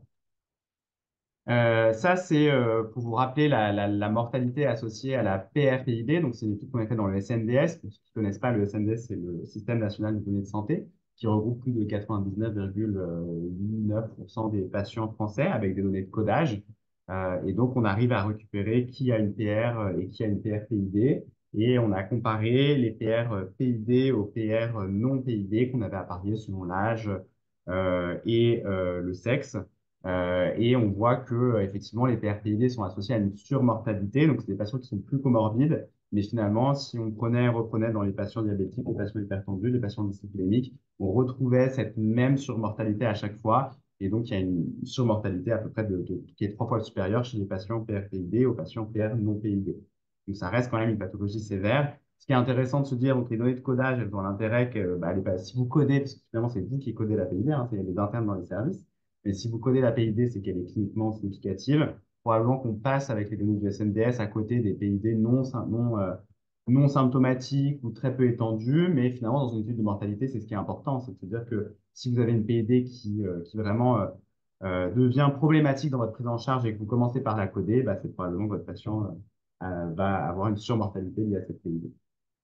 Ça, c'est pour vous rappeler la mortalité associée à la PRPID. Donc, c'est une étude qu'on a fait dans le SNDS. Pour ceux qui ne connaissent pas, le SNDS, c'est le Système national de données de santé, qui regroupe plus de 99,9% des patients français avec des données de codage. Et donc, on arrive à récupérer qui a une PR et qui a une PRPID. Et on a comparé les PR PID aux PR non PID qu'on avait appariés selon l'âge et le sexe. Et on voit que effectivement les PRPID sont associés à une surmortalité, donc c'est des patients qui sont plus comorbides. Mais finalement, si on reprenait dans les patients diabétiques, les patients hypertendus, les patients dyslipidémiques, on retrouvait cette même surmortalité à chaque fois. Et donc, il y a une surmortalité à peu près qui est 3 fois supérieure chez les patients PRPID aux patients PR non PID. Donc, ça reste quand même une pathologie sévère. Ce qui est intéressant de se dire, donc les données de codage, elles ont l'intérêt que bah, si vous codez, parce que finalement, c'est vous qui codez la PID, hein, c'est les internes dans les services. Mais si vous codez la PID, c'est qu'elle est cliniquement significative. Probablement qu'on passe avec les données du SNDS à côté des PID non symptomatiques ou très peu étendues. Mais finalement, dans une étude de mortalité, c'est ce qui est important. C'est-à-dire que si vous avez une PID qui vraiment devient problématique dans votre prise en charge et que vous commencez par la coder, bah, c'est probablement que votre patient va avoir une surmortalité liée à cette PID.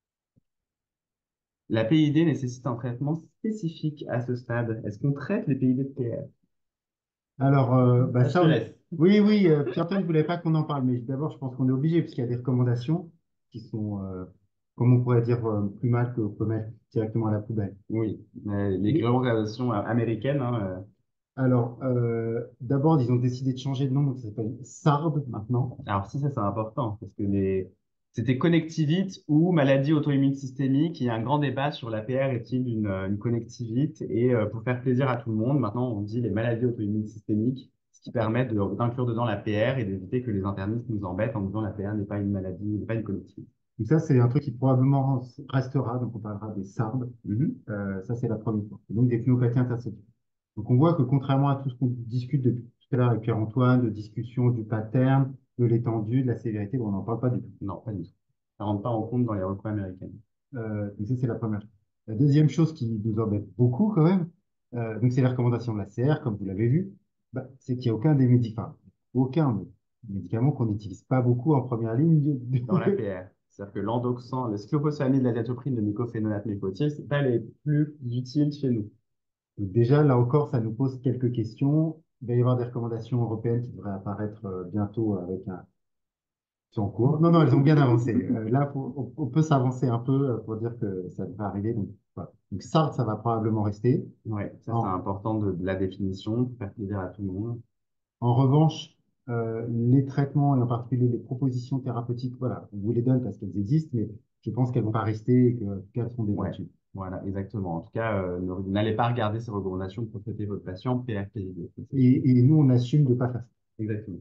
La PID nécessite un traitement spécifique à ce stade. Est-ce qu'on traite les PID de PR? Alors, bah Ça, je te laisse. oui, oui, Pierre-Antoine ne voulait pas qu'on en parle, mais d'abord, je pense qu'on est obligé, puisqu'il y a des recommandations qui sont, comme on pourrait dire, plus mal qu'on peut mettre directement à la poubelle. Oui, les Mais, recommandations américaines, hein, alors, d'abord, ils ont décidé de changer de nom, donc ça s'appelle SARD maintenant. alors si ça c'est important, parce que c'était connectivite ou maladie auto-immune systémique. Il y a un grand débat sur l'APR est-il une connectivite et pour faire plaisir à tout le monde, maintenant on dit les maladies auto-immunes systémiques, ce qui permet d'inclure dedans l'APR et d'éviter que les internistes nous embêtent en disant l'APR n'est pas une maladie, n'est pas une connectivité. Donc ça, c'est un truc qui probablement restera, donc on parlera des SARD. Mhm. Ça, c'est la première fois. Et donc des pnéumopathies interstitielles. Donc on voit que contrairement à tout ce qu'on discute depuis tout à l'heure avec Pierre-Antoine, de discussion du pattern, de l'étendue, de la sévérité, bon, on n'en parle pas du tout. Non, pas du tout. Ça rentre pas en compte dans les recours américaines. Donc ça, c'est la première chose. La deuxième chose qui nous embête beaucoup quand même, donc c'est la recommandation de la CR, comme vous l'avez vu, bah, c'est qu'il n'y a aucun des médicaments, aucun médicament qu'on n'utilise pas beaucoup en première ligne. Dans l'APR. C'est-à-dire que l'endoxan, le cyclophosphamide, l'azathioprine, le mycophénolate mécotil, c'est pas les plus utiles chez nous. Donc déjà, là encore, ça nous pose quelques questions. Il va y avoir des recommandations européennes qui devraient apparaître bientôt avec un sont en cours. Non, non, elles ont bien avancé. Là, on peut s'avancer un peu pour dire que ça devrait arriver. Donc, voilà. Donc SARD, ça va probablement rester. Ouais, ça c'est En, important de la définition, pour faire plaisir à tout le monde. en revanche, les traitements et en particulier les propositions thérapeutiques, voilà, on vous les donne parce qu'elles existent, mais je pense qu'elles vont pas rester et qu'elles seront Ouais. débattues. Voilà, exactement. En tout cas, n'allez pas regarder ces recommandations pour traiter votre patient PRPID. Et nous, on assume de ne pas faire ça. Exactement.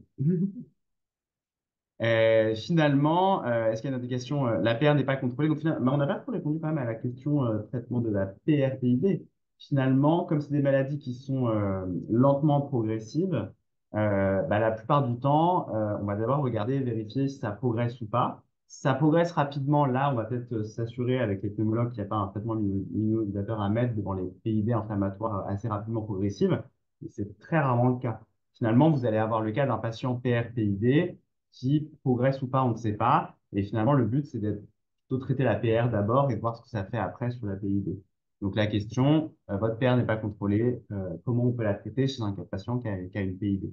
Finalement, est-ce qu'il y a une autre question? La PR n'est pas contrôlée. Donc, mais on n'a pas trop répondu quand même à la question traitement de la PRPID. Finalement, comme c'est des maladies qui sont lentement progressives, bah, la plupart du temps, on va d'abord regarder et vérifier si ça progresse ou pas. Si ça progresse rapidement, là, on va peut-être s'assurer avec les pneumologues qu'il n'y a pas un traitement immunosuppresseur à mettre devant les PID inflammatoires assez rapidement progressives. Et c'est très rarement le cas. Finalement, vous allez avoir le cas d'un patient PRPID qui progresse ou pas, on ne sait pas. Et finalement, le but, c'est d'être plutôt traiter la PR d'abord et voir ce que ça fait après sur la PID. Donc la question, votre PR n'est pas contrôlée, comment on peut la traiter chez un patient qui a une PID?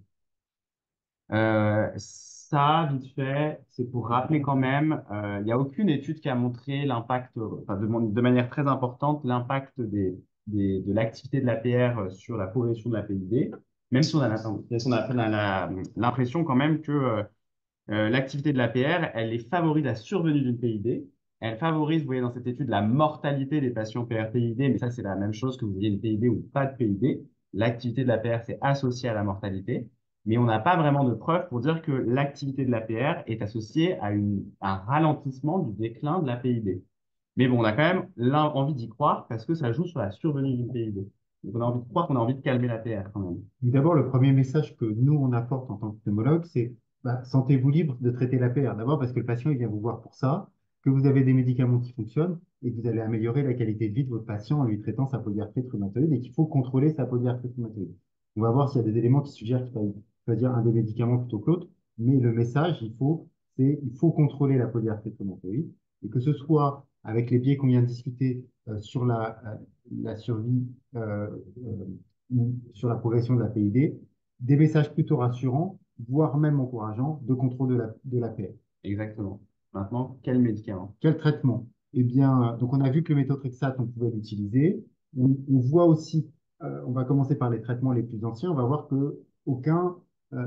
Ça, vite fait, c'est pour rappeler quand même, il n'y a aucune étude qui a montré l'impact, enfin, de manière très importante, l'impact de l'activité de la PR sur la progression de la PID, même si on a l'impression quand même que l'activité de l'APR, elle est favorise la survenue d'une PID. Elle favorise, vous voyez dans cette étude, la mortalité des patients PR-PID, mais ça, c'est la même chose que vous ayez une PID ou pas de PID. L'activité de l'APR, c'est associé à la mortalité, mais on n'a pas vraiment de preuves pour dire que l'activité de l'APR est associée à un ralentissement du déclin de la PID. Mais bon, on a quand même envie d'y croire parce que ça joue sur la survenue d'une PID. Donc on a envie de croire qu'on a envie de calmer l'APR quand même. D'abord, le premier message que nous, on apporte en tant que pneumologue, c'est bah, sentez-vous libre de traiter l'APR. D'abord parce que le patient, il vient vous voir pour ça, que vous avez des médicaments qui fonctionnent et que vous allez améliorer la qualité de vie de votre patient en lui traitant sa polyarthrite rhumatoïde et qu'il faut contrôler sa polyarthrite rhumatoïde. On va voir s'il y a des éléments qui suggèrent qu'il faut choisir un des médicaments plutôt que l'autre, mais le message, il faut contrôler la polyarthrite rhumatoïde et que ce soit avec les biais qu'on vient de discuter sur la survie ou sur la progression de la PID, des messages plutôt rassurants, voire même encourageants, de contrôle de la PL. Exactement. Maintenant, quel médicament? Quel traitement? Eh bien, donc on a vu que le méthotrexate, on pouvait l'utiliser. On voit aussi, on va commencer par les traitements les plus anciens, on va voir que aucun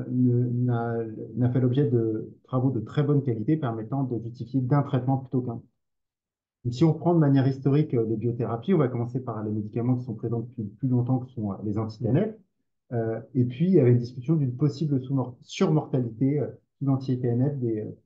n'a fait l'objet de travaux de très bonne qualité permettant de justifier d'un traitement plutôt qu'un. Si on prend de manière historique les biothérapies, on va commencer par les médicaments qui sont présents depuis plus longtemps, qui sont les anti-TNF. Et puis, il y avait une discussion d'une possible surmortalité sous anti-TNF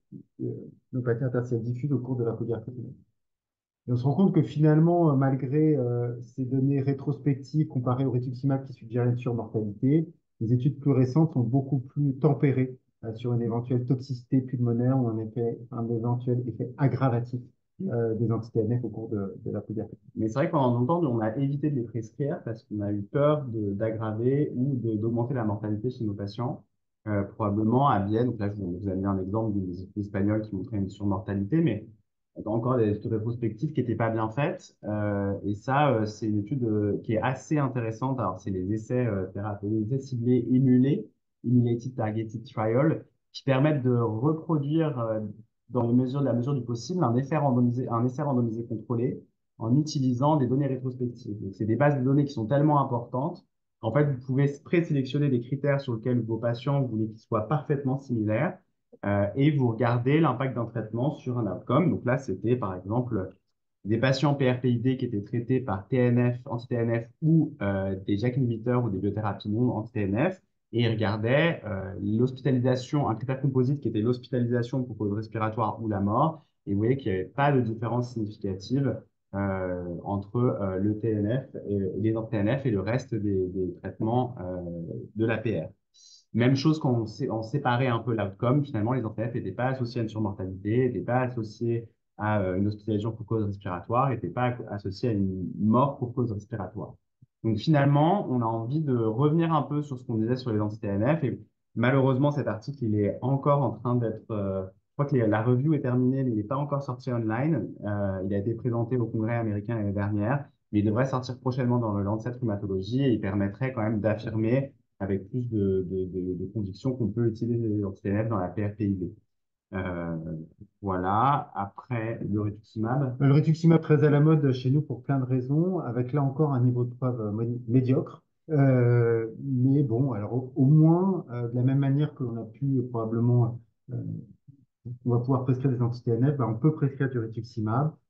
des pneumopathies interstitielles diffuses au cours de la polyarthrite. Et on se rend compte que finalement, malgré ces données rétrospectives comparées au rituximab qui suggèrent une surmortalité, les études plus récentes sont beaucoup plus tempérées sur une éventuelle toxicité pulmonaire ou un éventuel effet aggravatif des anti-TNF au cours de la polyarthrite. Mais c'est vrai que pendant longtemps, on a évité de les prescrire parce qu'on a eu peur d'aggraver ou d'augmenter la mortalité chez nos patients. Probablement à Vienne, donc là je vous ai mis un exemple des études espagnoles qui montraient une surmortalité, mais encore des études rétrospectives qui n'étaient pas bien faites. Et ça, c'est une étude qui est assez intéressante. Alors, c'est les essais thérapeutiques, les essais ciblés émulés, Emulated Targeted Trial, qui permettent de reproduire dans la mesure du possible un essai randomisé contrôlé en utilisant des données rétrospectives. Donc, c'est des bases de données qui sont tellement importantes qu'en fait, vous pouvez présélectionner des critères sur lesquels vos patients, vous voulez qu'ils soient parfaitement similaires et vous regardez l'impact d'un traitement sur un outcome. Donc là, c'était par exemple des patients PRPID qui étaient traités par TNF, anti-TNF ou des JAK inhibiteurs ou des biothérapies non anti-TNF et ils regardaient l'hospitalisation, un critère composite qui était l'hospitalisation pour cause respiratoire ou la mort. Et vous voyez qu'il n'y avait pas de différence significative entre le TNF et les anti-TNF et le reste des traitements de l'APR. Même chose quand on séparait un peu l'outcome, finalement, les anti-TNF n'étaient pas associés à une surmortalité, n'étaient pas associés à une hospitalisation pour cause respiratoire, n'étaient pas associés à une mort pour cause respiratoire. Donc finalement, on a envie de revenir un peu sur ce qu'on disait sur les anti-TNF et malheureusement, cet article, il est encore en train d'être je crois que la review est terminée, mais il n'est pas encore sorti online. Il a été présenté au Congrès américain l'année dernière, mais il devrait sortir prochainement dans le Lancet Rhumatologie et il permettrait quand même d'affirmer avec plus de conviction qu'on peut utiliser les anti-TNF dans la PRPID. Euh, voilà. Après, le rituximab. Le rituximab très à la mode chez nous pour plein de raisons, avec là encore un niveau de preuve médiocre. Mais bon, alors au moins, de la même manière que l'on a pu probablement, on va pouvoir prescrire des anti-TNF, ben, on peut prescrire du rituximab.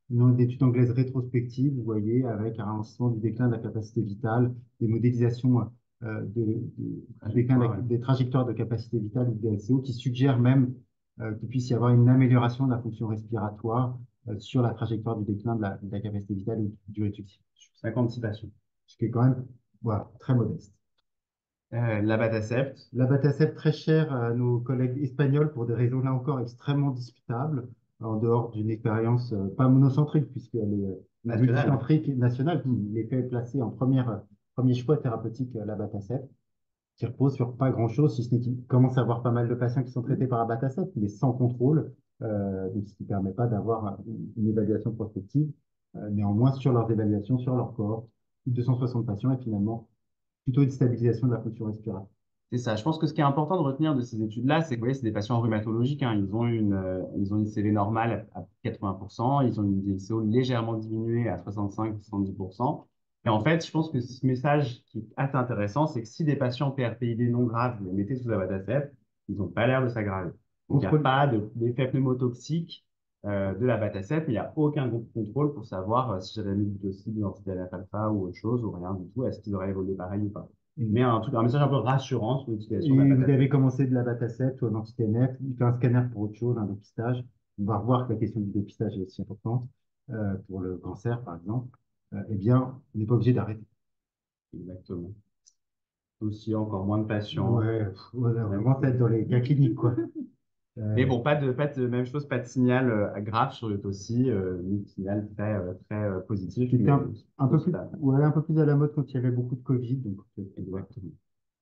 une étude anglaise rétrospective, vous voyez, avec un ralentissement du déclin de la capacité vitale, des modélisations du déclin Trajectoire, ouais. des trajectoires de capacité vitale ou DLCO qui suggèrent même qu'il puisse y avoir une amélioration de la fonction respiratoire sur la trajectoire du déclin de la capacité vitale ou du réductif. 56 patients. Ce qui est quand même voilà, très modeste. L'abatacept. L'abatacept très cher à nos collègues espagnols pour des raisons là encore extrêmement discutables, en dehors d'une expérience pas monocentrique, puisqu'elle est National. multicentrique et nationale, qui les fait placer en premier choix thérapeutique l'abatacept, qui repose sur pas grand-chose, si ce n'est qu'il commence à avoir pas mal de patients qui sont traités par abatacept, mais sans contrôle, donc ce qui ne permet pas d'avoir une évaluation prospective. Néanmoins, sur leurs évaluations, sur leur cohorte, plus de 260 patients et finalement plutôt une stabilisation de la fonction respiratoire. C'est ça. Je pense que ce qui est important de retenir de ces études-là, c'est que vous voyez, c'est des patients rhumatologiques, hein. Ils ont une CV normale à 80%. Ils ont une DLCO légèrement diminuée à 65-70%. Et en fait, je pense que ce message qui est assez intéressant, c'est que si des patients PRPID non graves, vous les mettez sous abatacept, ils n'ont pas l'air de s'aggraver. Donc, il n'y a Contrôle, pas d'effet pneumotoxique de l'abatacept, mais il n'y a aucun contrôle pour savoir si j'avais mis du aussi d'anti-TNF-alpha ou autre chose, ou rien du tout. Est-ce qu'ils auraient évolué pareil ou pas? Mais un message un peu rassurant sur l'utilisation de la et vous patate. avez commencé de l'abatacept ou un anti-TNF, il fait un scanner pour autre chose, un dépistage. On va revoir que la question du dépistage est aussi importante pour le cancer, par exemple. Eh bien, on n'est pas obligé d'arrêter. Exactement. Aussi, encore moins de patients. Ouais, voilà, Même vraiment, ça va chose. être dans les cas cliniques, quoi. Mais Euh, bon, même chose, pas de signal grave sur le aussi, ni de signal très positif, qui était mais un plutôt peu plus, stable. ouais, un peu plus à la mode quand il y avait beaucoup de Covid. Donc, voilà. Exactement.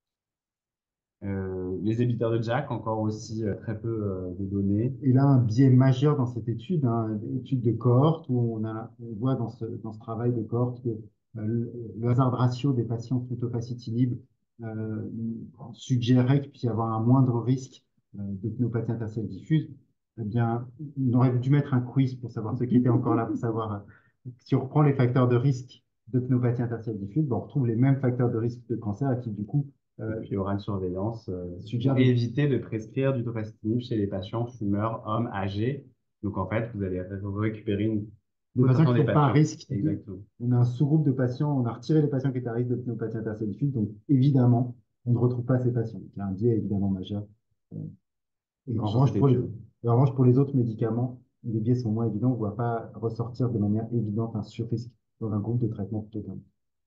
Les émetteurs de Jack, encore aussi très peu de données. Et là, un biais majeur dans cette étude, hein, étude de cohorte, où on voit dans ce travail de cohorte que le hazard ratio des patients sous tofacitinib euh, suggérait qu'il puisse y avoir un moindre risque de pneumopathie interstitielle diffuse. Eh bien, on aurait dû mettre un quiz pour savoir ceux qui étaient encore là, pour savoir si on reprend les facteurs de risque de pneumopathie interstitielle diffuse, ben, on retrouve les mêmes facteurs de risque de cancer et qui, du coup, Et puis, il y aura une surveillance suggèrent pour des éviter de prescrire du tofacitinib chez les patients fumeurs, hommes âgés. Donc, en fait, vous allez récupérer des patients qui potentiellement ne des sont pas à patients. risque. Exactement. On a un sous-groupe de patients, on a retiré les patients qui étaient à risque de pneumopathie interstitielle diffuse, donc évidemment, on ne retrouve pas ces patients. Il y a un biais évidemment majeur. Euh, Et Sur cette étude. en revanche, pour les autres médicaments, les biais sont moins évidents. On ne voit pas ressortir de manière évidente un surrisque dans un groupe de traitement plutôt qu'un autre.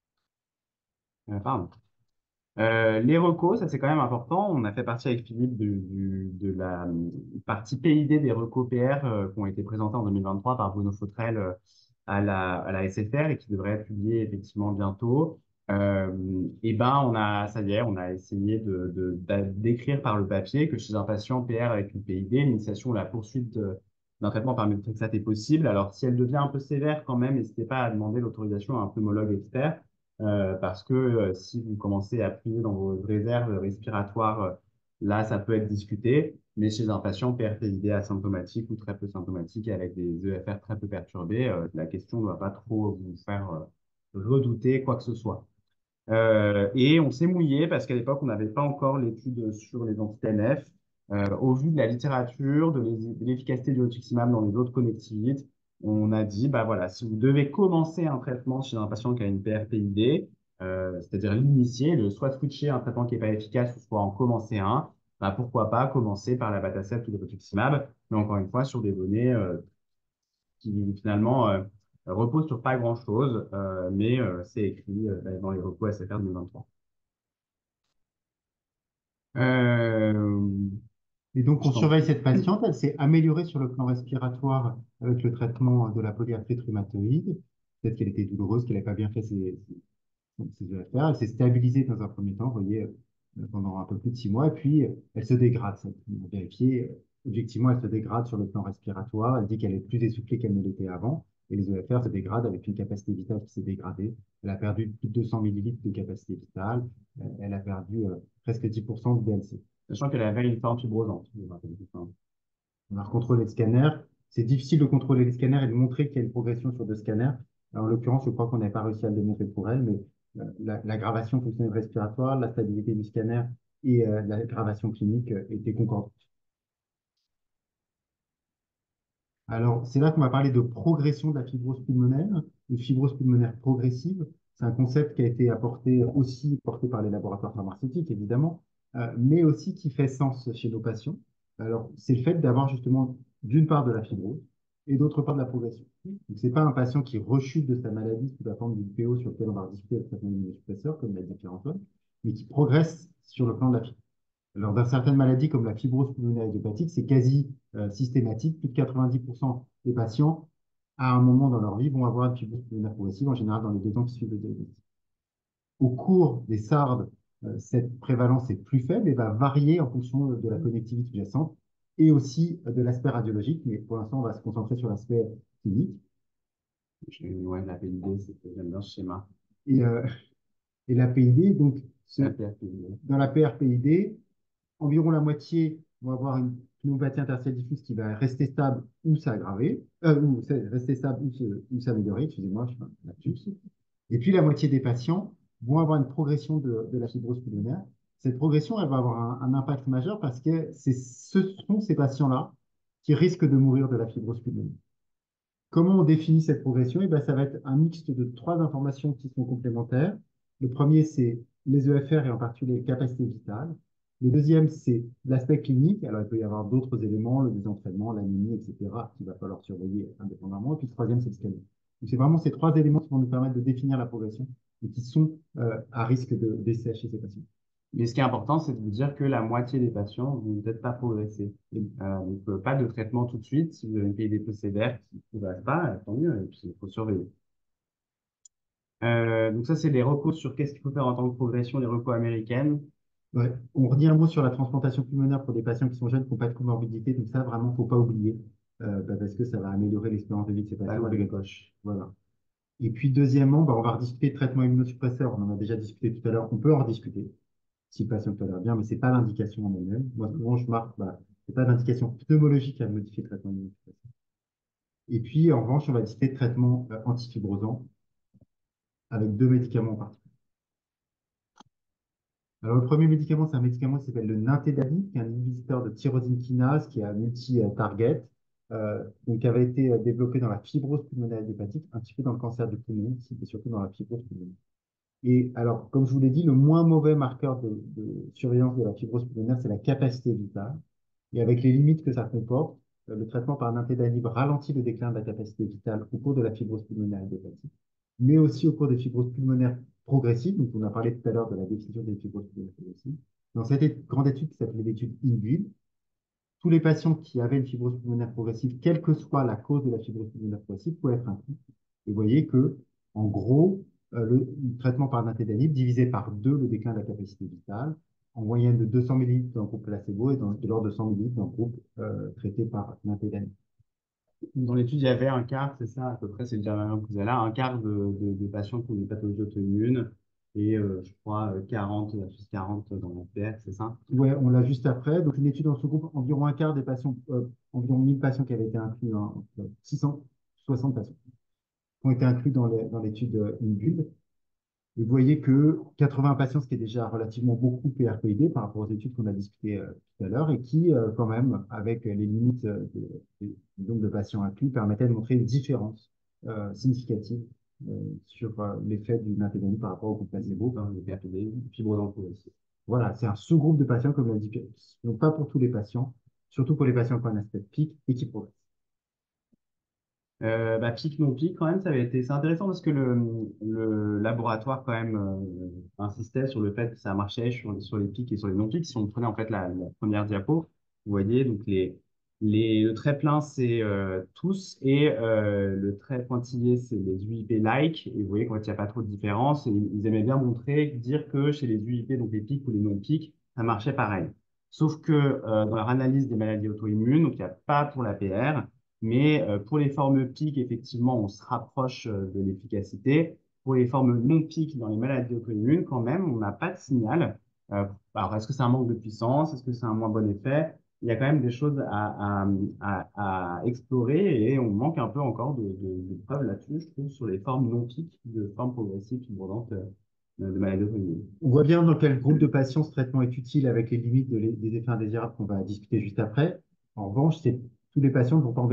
Pardon. Les recos, ça c'est quand même important. On a fait partie avec Philippe de la partie PID des recos PR qui ont été présentés en 2023 par Bruno Fautrel à la SFR et qui devraient être publiés effectivement bientôt. Et ben ça y est, on a essayé d'écrire par le papier que chez un patient PR avec une PID, l'initiation ou la poursuite d'un traitement par méthotrexate est possible. Alors si elle devient un peu sévère quand même, n'hésitez pas à demander l'autorisation à un pneumologue expert. Parce que si vous commencez à puiser dans vos réserves respiratoires, là, ça peut être discuté. Mais chez un patient PRPID asymptomatique ou très peu symptomatique avec des EFR très peu perturbés, la question ne va pas trop vous faire redouter quoi que ce soit. Et on s'est mouillé parce qu'à l'époque, on n'avait pas encore l'étude sur les anti-TNF. Au vu de la littérature, de l'efficacité du rituximab dans les autres connectivites, on a dit, bah voilà, si vous devez commencer un traitement chez un patient qui a une PRPID, c'est-à-dire l'initier, soit switcher un traitement qui n'est pas efficace, ou soit en commencer un, bah pourquoi pas commencer par la l'abatacept ou le rituximab, mais encore une fois, sur des données qui finalement reposent sur pas grand-chose, mais c'est écrit dans les repos SFR 2023. Euh, Et donc, je on t'en surveille prie. cette patiente. Elle s'est améliorée sur le plan respiratoire avec le traitement de la polyarthrite rhumatoïde. Peut-être qu'elle était douloureuse, qu'elle n'avait pas bien fait ses affaires. Elle s'est stabilisée dans un premier temps, vous voyez, pendant un peu plus de 6 mois. Et puis, elle se dégrade. On a vérifié. Objectivement, elle se dégrade sur le plan respiratoire. Elle dit qu'elle est plus essoufflée qu'elle ne l'était avant. Et les EFR se dégradent avec une capacité vitale qui s'est dégradée. Elle a perdu plus de 200 millilitres de capacité vitale. Elle a perdu presque 10% de DLC. Sachant qu'elle avait une forme fibrosante. On a recontrôlé le scanner. C'est difficile de contrôler les scanners et de montrer qu'il y a une progression sur 2 scanners. En l'occurrence, je crois qu'on n'a pas réussi à le démontrer pour elle, mais l'aggravation fonctionnelle respiratoire, la stabilité du scanner et l'aggravation clinique étaient concordantes. Alors, c'est là qu'on va parler de progression de la fibrose pulmonaire, une fibrose pulmonaire progressive. C'est un concept qui a été apporté aussi porté par les laboratoires pharmaceutiques, évidemment, mais aussi qui fait sens chez nos patients. Alors, c'est le fait d'avoir justement d'une part de la fibrose et d'autre part de la progression. Donc, c'est pas un patient qui rechute de sa maladie sous la forme d'une PO sur lequel on va discuter le traitement immunosuppresseur, comme l'a dit Pierre-Antoine, mais qui progresse sur le plan de la fibrose. Alors, dans certaines maladies comme la fibrose pulmonaire idiopathique, c'est quasi systématique. Plus de 90% des patients, à un moment dans leur vie, vont avoir une fibrose pulmonaire progressive, en général dans les 2 ans qui suivent le diagnostic. Au cours des SARD, cette prévalence est plus faible et va varier en fonction de la connectivité sous-jacente et aussi de l'aspect radiologique. Mais pour l'instant, on va se concentrer sur l'aspect clinique. Ouais, la PID, j'aime bien ce schéma. Et, euh, et la PID, donc, La PID. dans la PRPID, environ la moitié vont avoir une pneumopathie interstitielle diffuse qui va rester stable ou s'aggraver, rester stable ou s'améliorer, excusez-moi, je fais un lapsus. Et puis la moitié des patients vont avoir une progression de la fibrose pulmonaire. Cette progression, elle va avoir un impact majeur parce que ce sont ces patients-là qui risquent de mourir de la fibrose pulmonaire. Comment on définit cette progression? Eh ben, ça va être un mixte de 3 informations qui sont complémentaires. Le premier, c'est les EFR et en particulier les capacités vitales. Le deuxième, c'est l'aspect clinique. Alors, il peut y avoir d'autres éléments, le désentraînement, l'anémie, etc., qu'il va falloir surveiller indépendamment. Et puis, le troisième, c'est le scanner. Donc, c'est vraiment ces 3 éléments qui vont nous permettre de définir la progression et qui sont à risque de décès chez ces patients. Mais ce qui est important, c'est de vous dire que la moitié des patients vont peut-être pas progresser. Donc, pas de traitement tout de suite. Si vous avez une PID peu sévère qui ne progresse pas, tant mieux. Et puis, il faut surveiller. Donc, ça, c'est les recours sur qu'est-ce qu'il faut faire en tant que progression, les recours américaines. Ouais. On redit un mot sur la transplantation pulmonaire pour des patients qui sont jeunes, qui n'ont pas de comorbidité. Donc, ça, vraiment, il ne faut pas oublier parce que ça va améliorer l'espérance de vie de ces Pas patients. louper les coches. Voilà. Et puis, deuxièmement, on va rediscuter de traitement immunosuppresseur. On en a déjà discuté tout à l'heure. On peut en rediscuter si le patient tolère bien, mais ce n'est pas l'indication en elle-même. Moi, souvent, je marque, c'est pas d'indication pneumologique à modifier le traitement immunosuppresseur. Et puis, en revanche, on va discuter de traitement antifibrosant avec 2 médicaments en particulier. Alors, le premier médicament, c'est un médicament qui s'appelle le nintédanib, qui est un inhibiteur de tyrosine kinase qui est un multi-target, donc qui avait été développé dans la fibrose pulmonaire idiopathique, un petit peu dans le cancer du poumon, mais surtout dans la fibrose pulmonaire. Et alors, comme je vous l'ai dit, le moins mauvais marqueur de surveillance de la fibrose pulmonaire, c'est la capacité vitale. Et avec les limites que ça comporte, le traitement par nintédanib ralentit le déclin de la capacité vitale au cours de la fibrose pulmonaire idiopathique, mais aussi au cours des fibroses pulmonaires progressives. Donc, on a parlé tout à l'heure de la définition des fibroses pulmonaires progressives. Dans cette grande étude qui s'appelait l'étude INVUIL, tous les patients qui avaient une fibrose pulmonaire progressive, quelle que soit la cause de la fibrose pulmonaire progressive, pouvaient être inclus. Et vous voyez que, en gros, le traitement par nintédanib divisait par 2 le déclin de la capacité vitale, en moyenne de 200 ml dans le groupe placebo et de l'ordre de 100 ml dans le groupe traité par nintédanib. Dans l'étude, il y avait un quart, c'est ça, à peu près, c'est déjà la même que vous avez là, un quart de patients qui ont des pathologies auto-immunes et je crois 40, plus 40 dans la PR, c'est ça? Ouais, on l'a juste après. Donc, une étude dans ce groupe, environ un quart des patients, environ 1000 patients qui avaient été inclus, 660 patients qui ont été inclus dans l'étude INVUIL. Et vous voyez que 80 patients, ce qui est déjà relativement beaucoup PRPID par rapport aux études qu'on a discutées tout à l'heure, et qui, quand même, avec les limites du nombre de patients inclus, permettaient de montrer une différence significative sur l'effet du nintédanib par rapport au groupe placebo. Dans le PRPD, fibrosant progressif. Voilà, c'est un sous-groupe de patients, comme l'a dit Pierre. Donc, pas pour tous les patients, surtout pour les patients qui ont un aspect de pic et qui progressent. Pic, non pic, quand même, c'est intéressant parce que le laboratoire, quand même, insistait sur le fait que ça marchait sur les pics et sur les non-pics. Si on prenait, en fait, la première diapo, vous voyez, donc le trait plein, c'est tous, et le trait pointillé, c'est les UIP-like. Et vous voyez qu'en fait, il n'y a pas trop de différence. Et ils aimaient bien montrer, dire que chez les UIP, donc les pics ou les non-pics, ça marchait pareil. Sauf que dans leur analyse des maladies auto-immunes, donc il n'y a pas pour la PR, mais pour les formes piques, effectivement, on se rapproche de l'efficacité. Pour les formes non piques dans les maladies auto-immunes, quand même, on n'a pas de signal. Alors, est-ce que c'est un manque de puissance? Est-ce que c'est un moins bon effet? Il y a quand même des choses à explorer et on manque un peu encore de preuves là-dessus, je trouve, sur les formes non piques de formes progressives fibrosantes de maladies auto-immunes. On voit bien dans quel groupe de patients ce traitement est utile avec les limites des effets indésirables qu'on va discuter juste après. En revanche, tous les patients ne vont pas en bénéficier.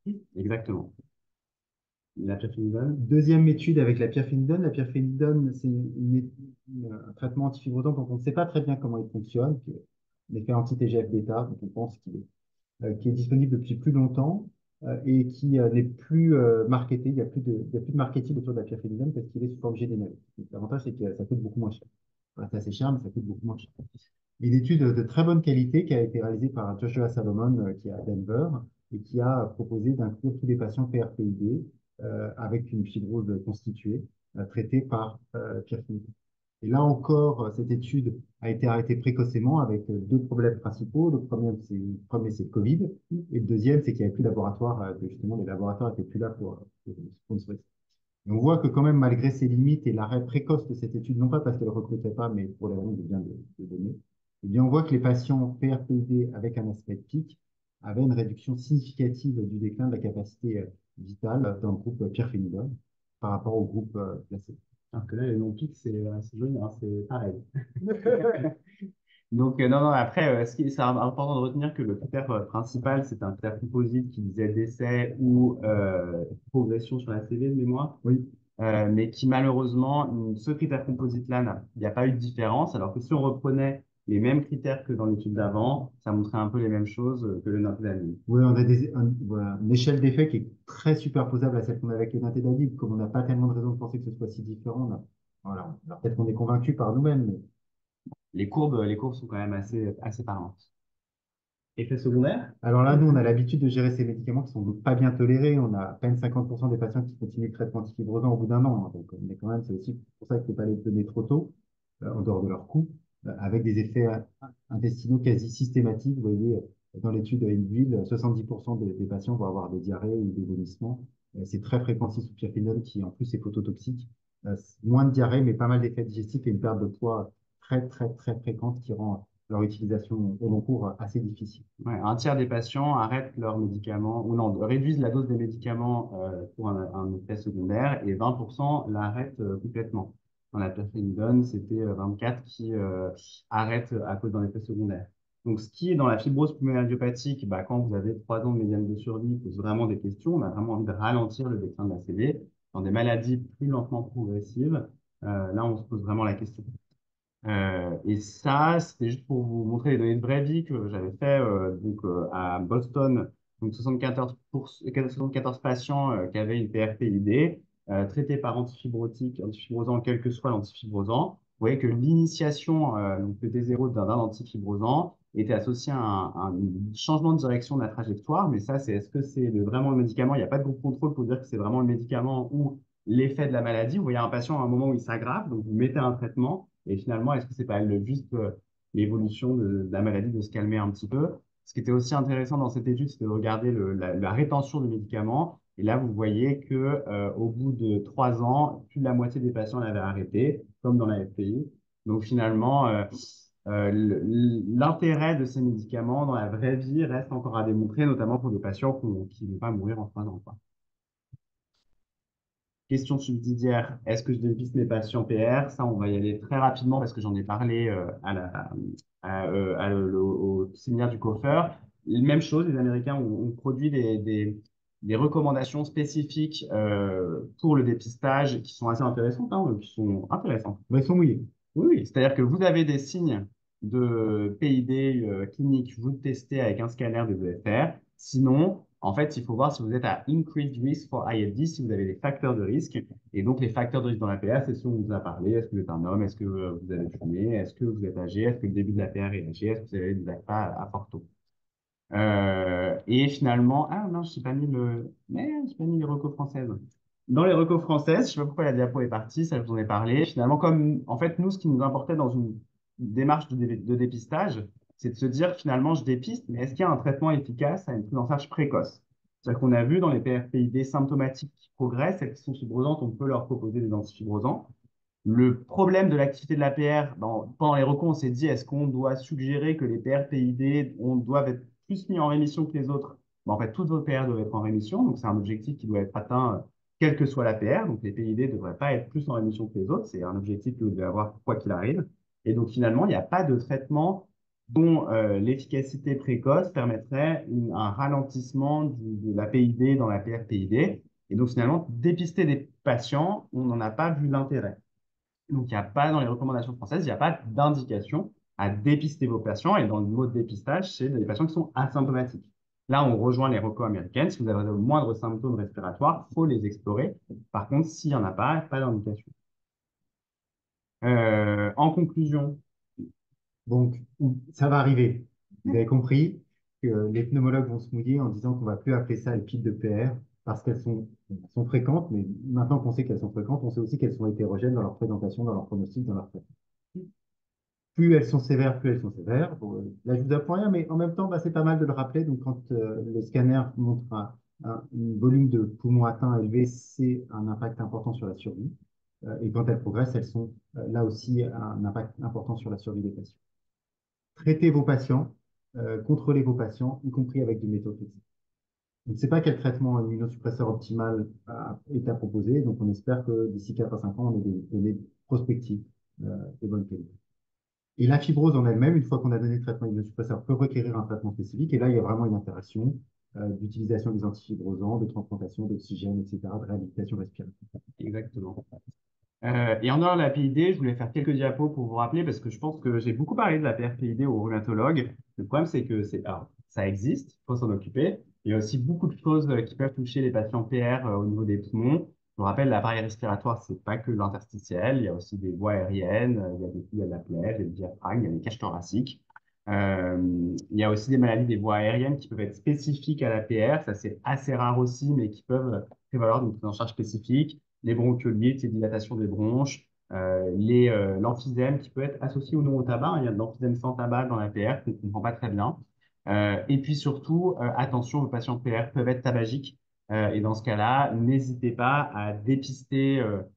Exactement. La pirfenidone. Deuxième étude avec la pirfenidone. La pirfenidone, c'est un traitement antifibrosant dont on ne sait pas très bien comment il fonctionne, qui est un effet anti-TGF-bêta, dont on pense qui est disponible depuis plus longtemps et qui n'est plus marketé. Il y a plus de marketing autour de la pirfenidone parce qu'il est sous forme générique. L'avantage, c'est que ça coûte beaucoup moins cher. Voilà, c'est assez cher, mais ça coûte beaucoup moins cher. Une étude de très bonne qualité qui a été réalisée par Joshua Salomon, qui est à Denver, et qui a proposé d'inclure tous les patients PRPID avec une fibrose constituée, traitée par pirfenidone. Et là encore, cette étude a été arrêtée précocement avec deux problèmes principaux. Le premier, c'est le Covid. Et le deuxième, c'est qu'il n'y avait plus de laboratoire. Justement, les laboratoires n'étaient plus là pour sponsoriser. Et on voit que quand même, malgré ses limites et l'arrêt précoce de cette étude, non pas parce qu'elle ne recrutait pas, mais pour les raisons que je viens de donner, eh bien, on voit que les patients PRPID avec un aspect PIC avaient une réduction significative du déclin de la capacité vitale dans le groupe pirfenidone par rapport au groupe placebo. Alors que là, les non-pics, c'est joli, hein, c'est pareil. Donc, non, non, après, c'est important de retenir que le critère principal, c'est un critère composite qui disait décès ou progression sur la CV de mémoire. Oui. Mais qui malheureusement, ce critère composite-là, il n'y a pas eu de différence, alors que si on reprenait les mêmes critères que dans l'étude d'avant, ça montrait un peu les mêmes choses que le nintédanib. Oui, on a voilà, une échelle d'effet qui est très superposable à celle qu'on a avec le nintédanib. Comme on n'a pas tellement de raisons de penser que ce soit si différent, voilà. Alors peut-être qu'on est convaincu par nous-mêmes, mais Les courbes sont quand même assez parlantes. Effet secondaire? alors là, nous, on a l'habitude de gérer ces médicaments qui sont donc pas bien tolérés. On a à peine 50% des patients qui continuent le traitement antifibrosant au bout d'un an, hein. Donc, mais quand même, c'est aussi pour ça qu'il ne faut pas les donner trop tôt, en dehors de leur coût, avec des effets intestinaux quasi systématiques. Vous voyez, dans l'étude Inville, 70% des patients vont avoir des diarrhées ou des vomissements. C'est très fréquent aussi sous pirfenidone, qui en plus est phototoxique. Moins de diarrhée, mais pas mal d'effets digestifs et une perte de poids très, très, très fréquente qui rend leur utilisation au long cours assez difficile. Ouais, un tiers des patients arrêtent leurs médicaments, ou non, réduisent la dose des médicaments pour un effet secondaire, et 20% l'arrêtent complètement. Dans la pirfenidone, c'était 24 qui arrêtent à cause d'un effet secondaire. Donc, ce qui est dans la fibrose pulmonaire idiopathique, bah, quand vous avez 3 ans de médiane de survie, pose vraiment des questions. On a vraiment envie de ralentir le déclin de la CV. Dans des maladies plus lentement progressives, là, on se pose vraiment la question. Et ça, c'était juste pour vous montrer les données de vraie vie que j'avais fait à Boston. Donc 74 patients qui avaient une PRPID traités par antifibrosant, quel que soit l'antifibrosant. Vous voyez que l'initiation donc le T0 d'un antifibrosant était associée à un changement de direction de la trajectoire. Mais ça, est-ce que c'est vraiment le médicament? Il n'y a pas de groupe contrôle pour dire que c'est vraiment le médicament ou l'effet de la maladie. Vous voyez un patient à un moment où il s'aggrave, donc vous mettez un traitement. Et finalement, est-ce que c'est pas juste l'évolution de la maladie de se calmer un petit peu? Ce qui était aussi intéressant dans cette étude, c'était de regarder la rétention du médicament. Et là, vous voyez que au bout de 3 ans, plus de la moitié des patients l'avaient arrêté, comme dans la FPI. Donc finalement, l'intérêt de ces médicaments dans la vraie vie reste encore à démontrer, notamment pour des patients qui ne vont pas mourir en 3 ans, quoi. Question subsidiaire, est-ce que je dépiste mes patients PR? Ça, on va y aller très rapidement parce que j'en ai parlé au séminaire du coiffeur. Même chose, les Américains ont produit des recommandations spécifiques pour le dépistage qui sont assez intéressantes, hein, qui sont intéressantes. bah, ils sont mouillés. Oui, oui. C'est-à-dire que vous avez des signes de PID clinique, vous le testez avec un scanner des EFR. Sinon, en fait, il faut voir si vous êtes à increased risk for ILD, si vous avez des facteurs de risque. Et donc, les facteurs de risque dans la PR, c'est ce dont on vous a parlé. Est-ce que vous êtes un homme? Est-ce que vous avez fumé? Est-ce que vous êtes âgé? Est-ce que le début de la PR est âgé? Est-ce que vous avez des ACPA à fort taux? Et finalement, ah non, j'ai pas mis les recos françaises. Dans les recos françaises, je sais pas pourquoi la diapo est partie, ça je vous en ai parlé. Finalement, comme en fait, nous, ce qui nous importait dans une démarche de dépistage, c'est de se dire finalement, je dépiste, mais est-ce qu'il y a un traitement efficace à une prise en charge précoce? C'est-à-dire qu'on a vu dans les PRPID symptomatiques qui progressent, celles qui sont fibrosantes, on peut leur proposer des antifibrosants. Le problème de l'activité de la PR, pendant les recos, on s'est dit, est-ce qu'on doit suggérer que les PR-PID doivent être plus mis en rémission que les autres? En fait, toutes vos PR doivent être en rémission, donc c'est un objectif qui doit être atteint quelle que soit la PR. Donc les PID ne devraient pas être plus en rémission que les autres, c'est un objectif que vous devez avoir quoi qu'il arrive. Et donc finalement, il n'y a pas de traitement dont l'efficacité précoce permettrait un ralentissement de la PID dans la PRPID. Et donc, finalement, dépister des patients, on n'en a pas vu l'intérêt. Donc, il n'y a pas dans les recommandations françaises, il n'y a pas d'indication à dépister vos patients. Et dans le mot dépistage, c'est des patients qui sont asymptomatiques. Là, on rejoint les recos américaines. Si vous avez le moindre symptôme respiratoire, il faut les explorer. Par contre, s'il n'y en a pas, pas d'indication. En conclusion, Donc, ça va arriver. Vous avez compris que les pneumologues vont se mouiller en disant qu'on va plus appeler ça les piles de PR parce qu'elles sont fréquentes, mais maintenant qu'on sait qu'elles sont fréquentes, on sait aussi qu'elles sont hétérogènes dans leur présentation, dans leur pronostic, dans leur traitement. Plus elles sont sévères, plus elles sont sévères. Bon, là, je vous apprends rien, mais en même temps, bah, c'est pas mal de le rappeler. Donc, quand le scanner montre un volume de poumon atteint élevé, c'est un impact important sur la survie. Et quand elles progressent, elles sont là aussi un impact important sur la survie des patients. Traitez vos patients, contrôlez vos patients, y compris avec du méthotrexate. On ne sait pas quel traitement immunosuppresseur optimal est à proposer, donc on espère que d'ici 4 à 5 ans, on ait des données prospectives de bonne qualité. Et la fibrose en elle-même, une fois qu'on a donné le traitement immunosuppresseur, peut requérir un traitement spécifique. Et là, il y a vraiment une interaction d'utilisation des antifibrosants, de transplantation d'oxygène, etc., de réhabilitation respiratoire. exactement. Et en dehors de la PID, je voulais faire quelques diapos pour vous rappeler, parce que je pense que j'ai beaucoup parlé de la PRPID aux rhumatologues. Le problème, c'est que alors, ça existe, il faut s'en occuper. Il y a aussi beaucoup de choses qui peuvent toucher les patients PR au niveau des poumons. Je vous rappelle, l'appareil respiratoire, c'est pas que l'interstitiel, il y a aussi des voies aériennes, il y a de la plaie, il y a le diaphragme, il y a les cages thoraciques. Il y a aussi des maladies des voies aériennes qui peuvent être spécifiques à la PR, ça c'est assez rare aussi, mais qui peuvent prévaloir d'une prise en charge spécifique. Les bronchiolites, les dilatations des bronches, l'emphysème qui peut être associé ou non au tabac. Il y a de l'emphysème sans tabac dans la PR qu'on ne comprend pas très bien. Et puis surtout, attention, vos patients PR peuvent être tabagiques. Et dans ce cas-là, n'hésitez pas à dépister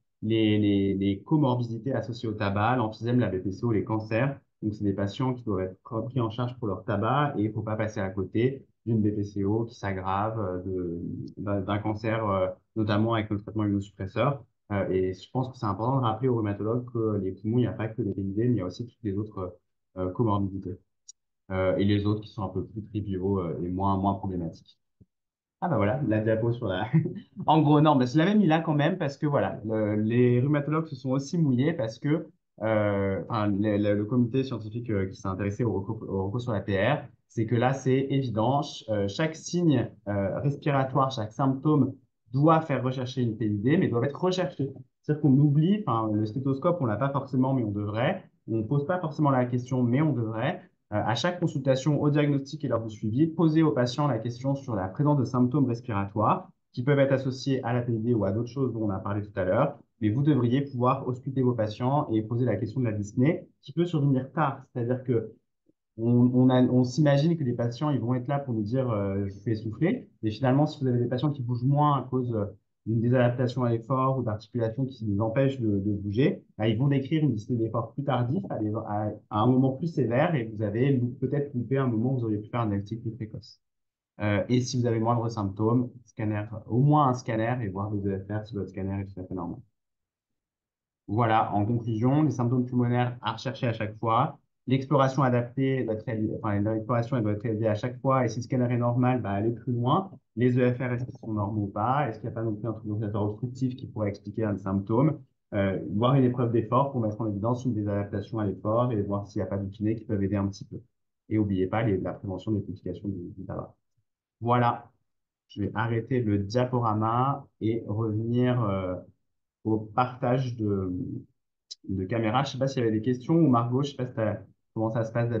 les comorbidités associées au tabac, l'emphysème, la BPCO, les cancers. Donc, c'est des patients qui doivent être pris en charge pour leur tabac et il ne faut pas passer à côté d'une BPCO qui s'aggrave, d'un cancer, notamment avec le traitement immunosuppresseur. Et je pense que c'est important de rappeler aux rhumatologues que les poumons, il n'y a pas que les PID, mais il y a aussi toutes les autres comorbidités. Et les autres qui sont un peu plus triviaux et moins problématiques. Ah bah voilà, la diapo sur la... En gros, non, mais je l'avais mis là quand même parce que voilà, les rhumatologues se sont aussi mouillés parce que enfin, le comité scientifique qui s'est intéressé au recours sur la PR, c'est que là, c'est évident, chaque signe respiratoire, chaque symptôme doit faire rechercher une PID, mais doit être recherché. C'est-à-dire qu'on oublie, enfin, le stéthoscope, on l'a pas forcément, mais on devrait. On ne pose pas forcément la question, mais on devrait à chaque consultation au diagnostic et lors du suivi, poser aux patients la question sur la présence de symptômes respiratoires qui peuvent être associés à la PID ou à d'autres choses dont on a parlé tout à l'heure. Mais vous devriez pouvoir ausculter vos patients et poser la question de la dyspnée qui peut survenir tard. C'est-à-dire que on s'imagine que les patients ils vont être là pour nous dire je fais essouffler. Mais finalement, si vous avez des patients qui bougent moins à cause d'une désadaptation à l'effort ou d'articulation qui les empêche de bouger, bah, ils vont décrire une dyspnée d'effort plus tardif à un moment plus sévère et vous avez peut-être loupé un moment où vous auriez pu faire un diagnostic plus précoce. Et si vous avez moindre symptômes, scanner, au moins un scanner et voir vos EFR si votre scanner est tout à fait normal. Voilà, en conclusion, les symptômes pulmonaires à rechercher à chaque fois. L'exploration adaptée doit être enfin, l'exploration elle doit être réalisée à chaque fois. Et si le scanner est normal, bah, aller plus loin. Les EFR, est-ce qu'ils sont normaux ou pas? Est-ce qu'il n'y a pas non plus un trouble obstructif qui pourrait expliquer un symptôme? Voir une épreuve d'effort pour mettre en évidence une désadaptation à l'effort et voir s'il n'y a pas d'outils qui peuvent aider un petit peu. Et n'oubliez pas la prévention des complications du tabac. Voilà, je vais arrêter le diaporama et revenir au partage de caméra. Je sais pas s'il y avait des questions ou Margot, je sais pas comment ça se passe